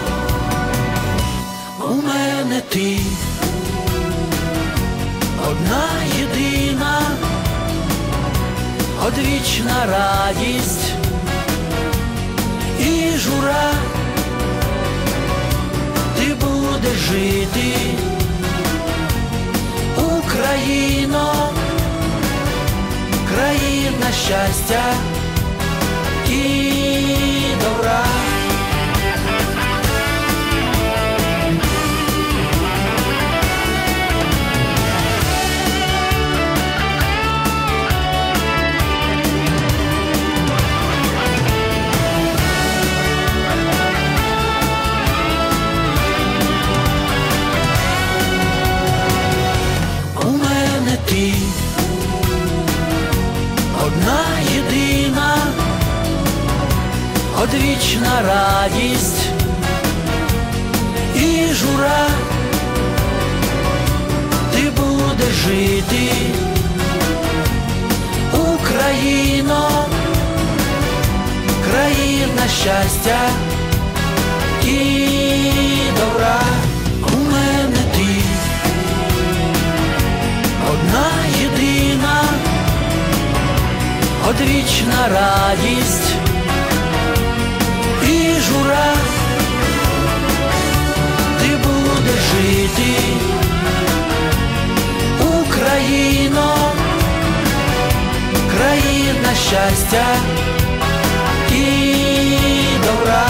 У мене ти одна єдина, одвічна радість і жура. Ти будеш жити, Україно, країна щастя і добра. Ти одна єдина, одвічна радість і жура. Ти будеш жити, Україно, країна щастя і добра. У мене ти одна єдина, одвічна радість і жура. Ти будеш жити, Україно, країна щастя і добра.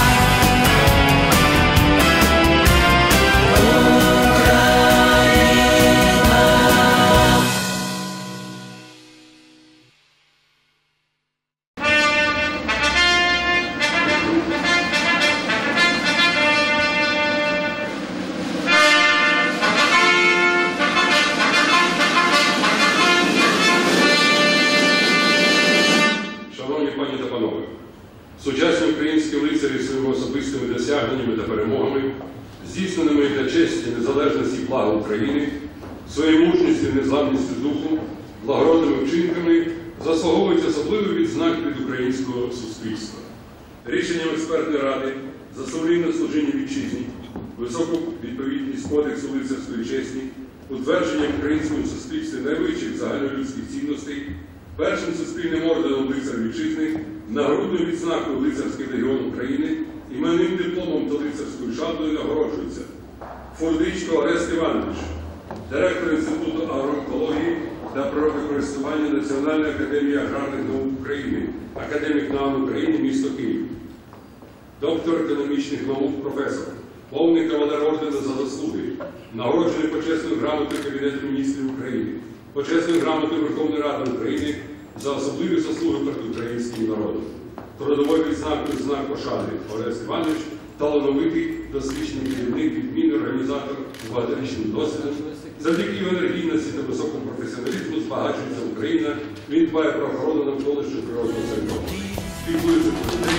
Сучасні українські лицарі своїми особистими досягненнями та перемогами, здійсненими для честі, незалежності і блага України, своєю мужністю і незламністю духу, благородними вчинками заслуговують особливий відзнак від українського суспільства. Рішенням експертної ради за сумлінне служіння вітчизні, високу відповідність Кодексу лицарської честі, утвердженням в українському суспільстві найвищих загальнолюдських цінностей, першим суспільним орденом лицар вітчизни, нагрудною відзнакою Лицарський легіон України, іменним дипломом та лицарською шаблею нагороджується Фурдичко Орест Іванович, директор Інституту агроекології та природокористування Національної академії аграрних наук України, академік наук України, місто Київ, доктор економічних наук, професор, повний кавалер ордена за заслуги, нагороджений почесною грамотою Кабінету міністрів України, почесною грамотою Верховної Ради України за особливі заслуги перед українським народом. Трудовою відзнакою знак пошани Орест Іванович талановитий, досвідчений керівник, відмінний організатор з багаторічним досвідом. Завдяки його енергійності та високому професіоналізму збагачується Україна. Він дбає про охорону навколишнього природного середовища. Спілкується про людей.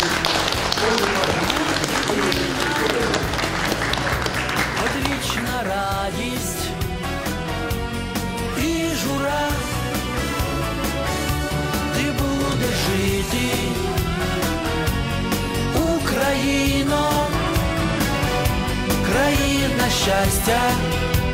Одвічна радість і жура, ти будеш жити, Україно, країна щастя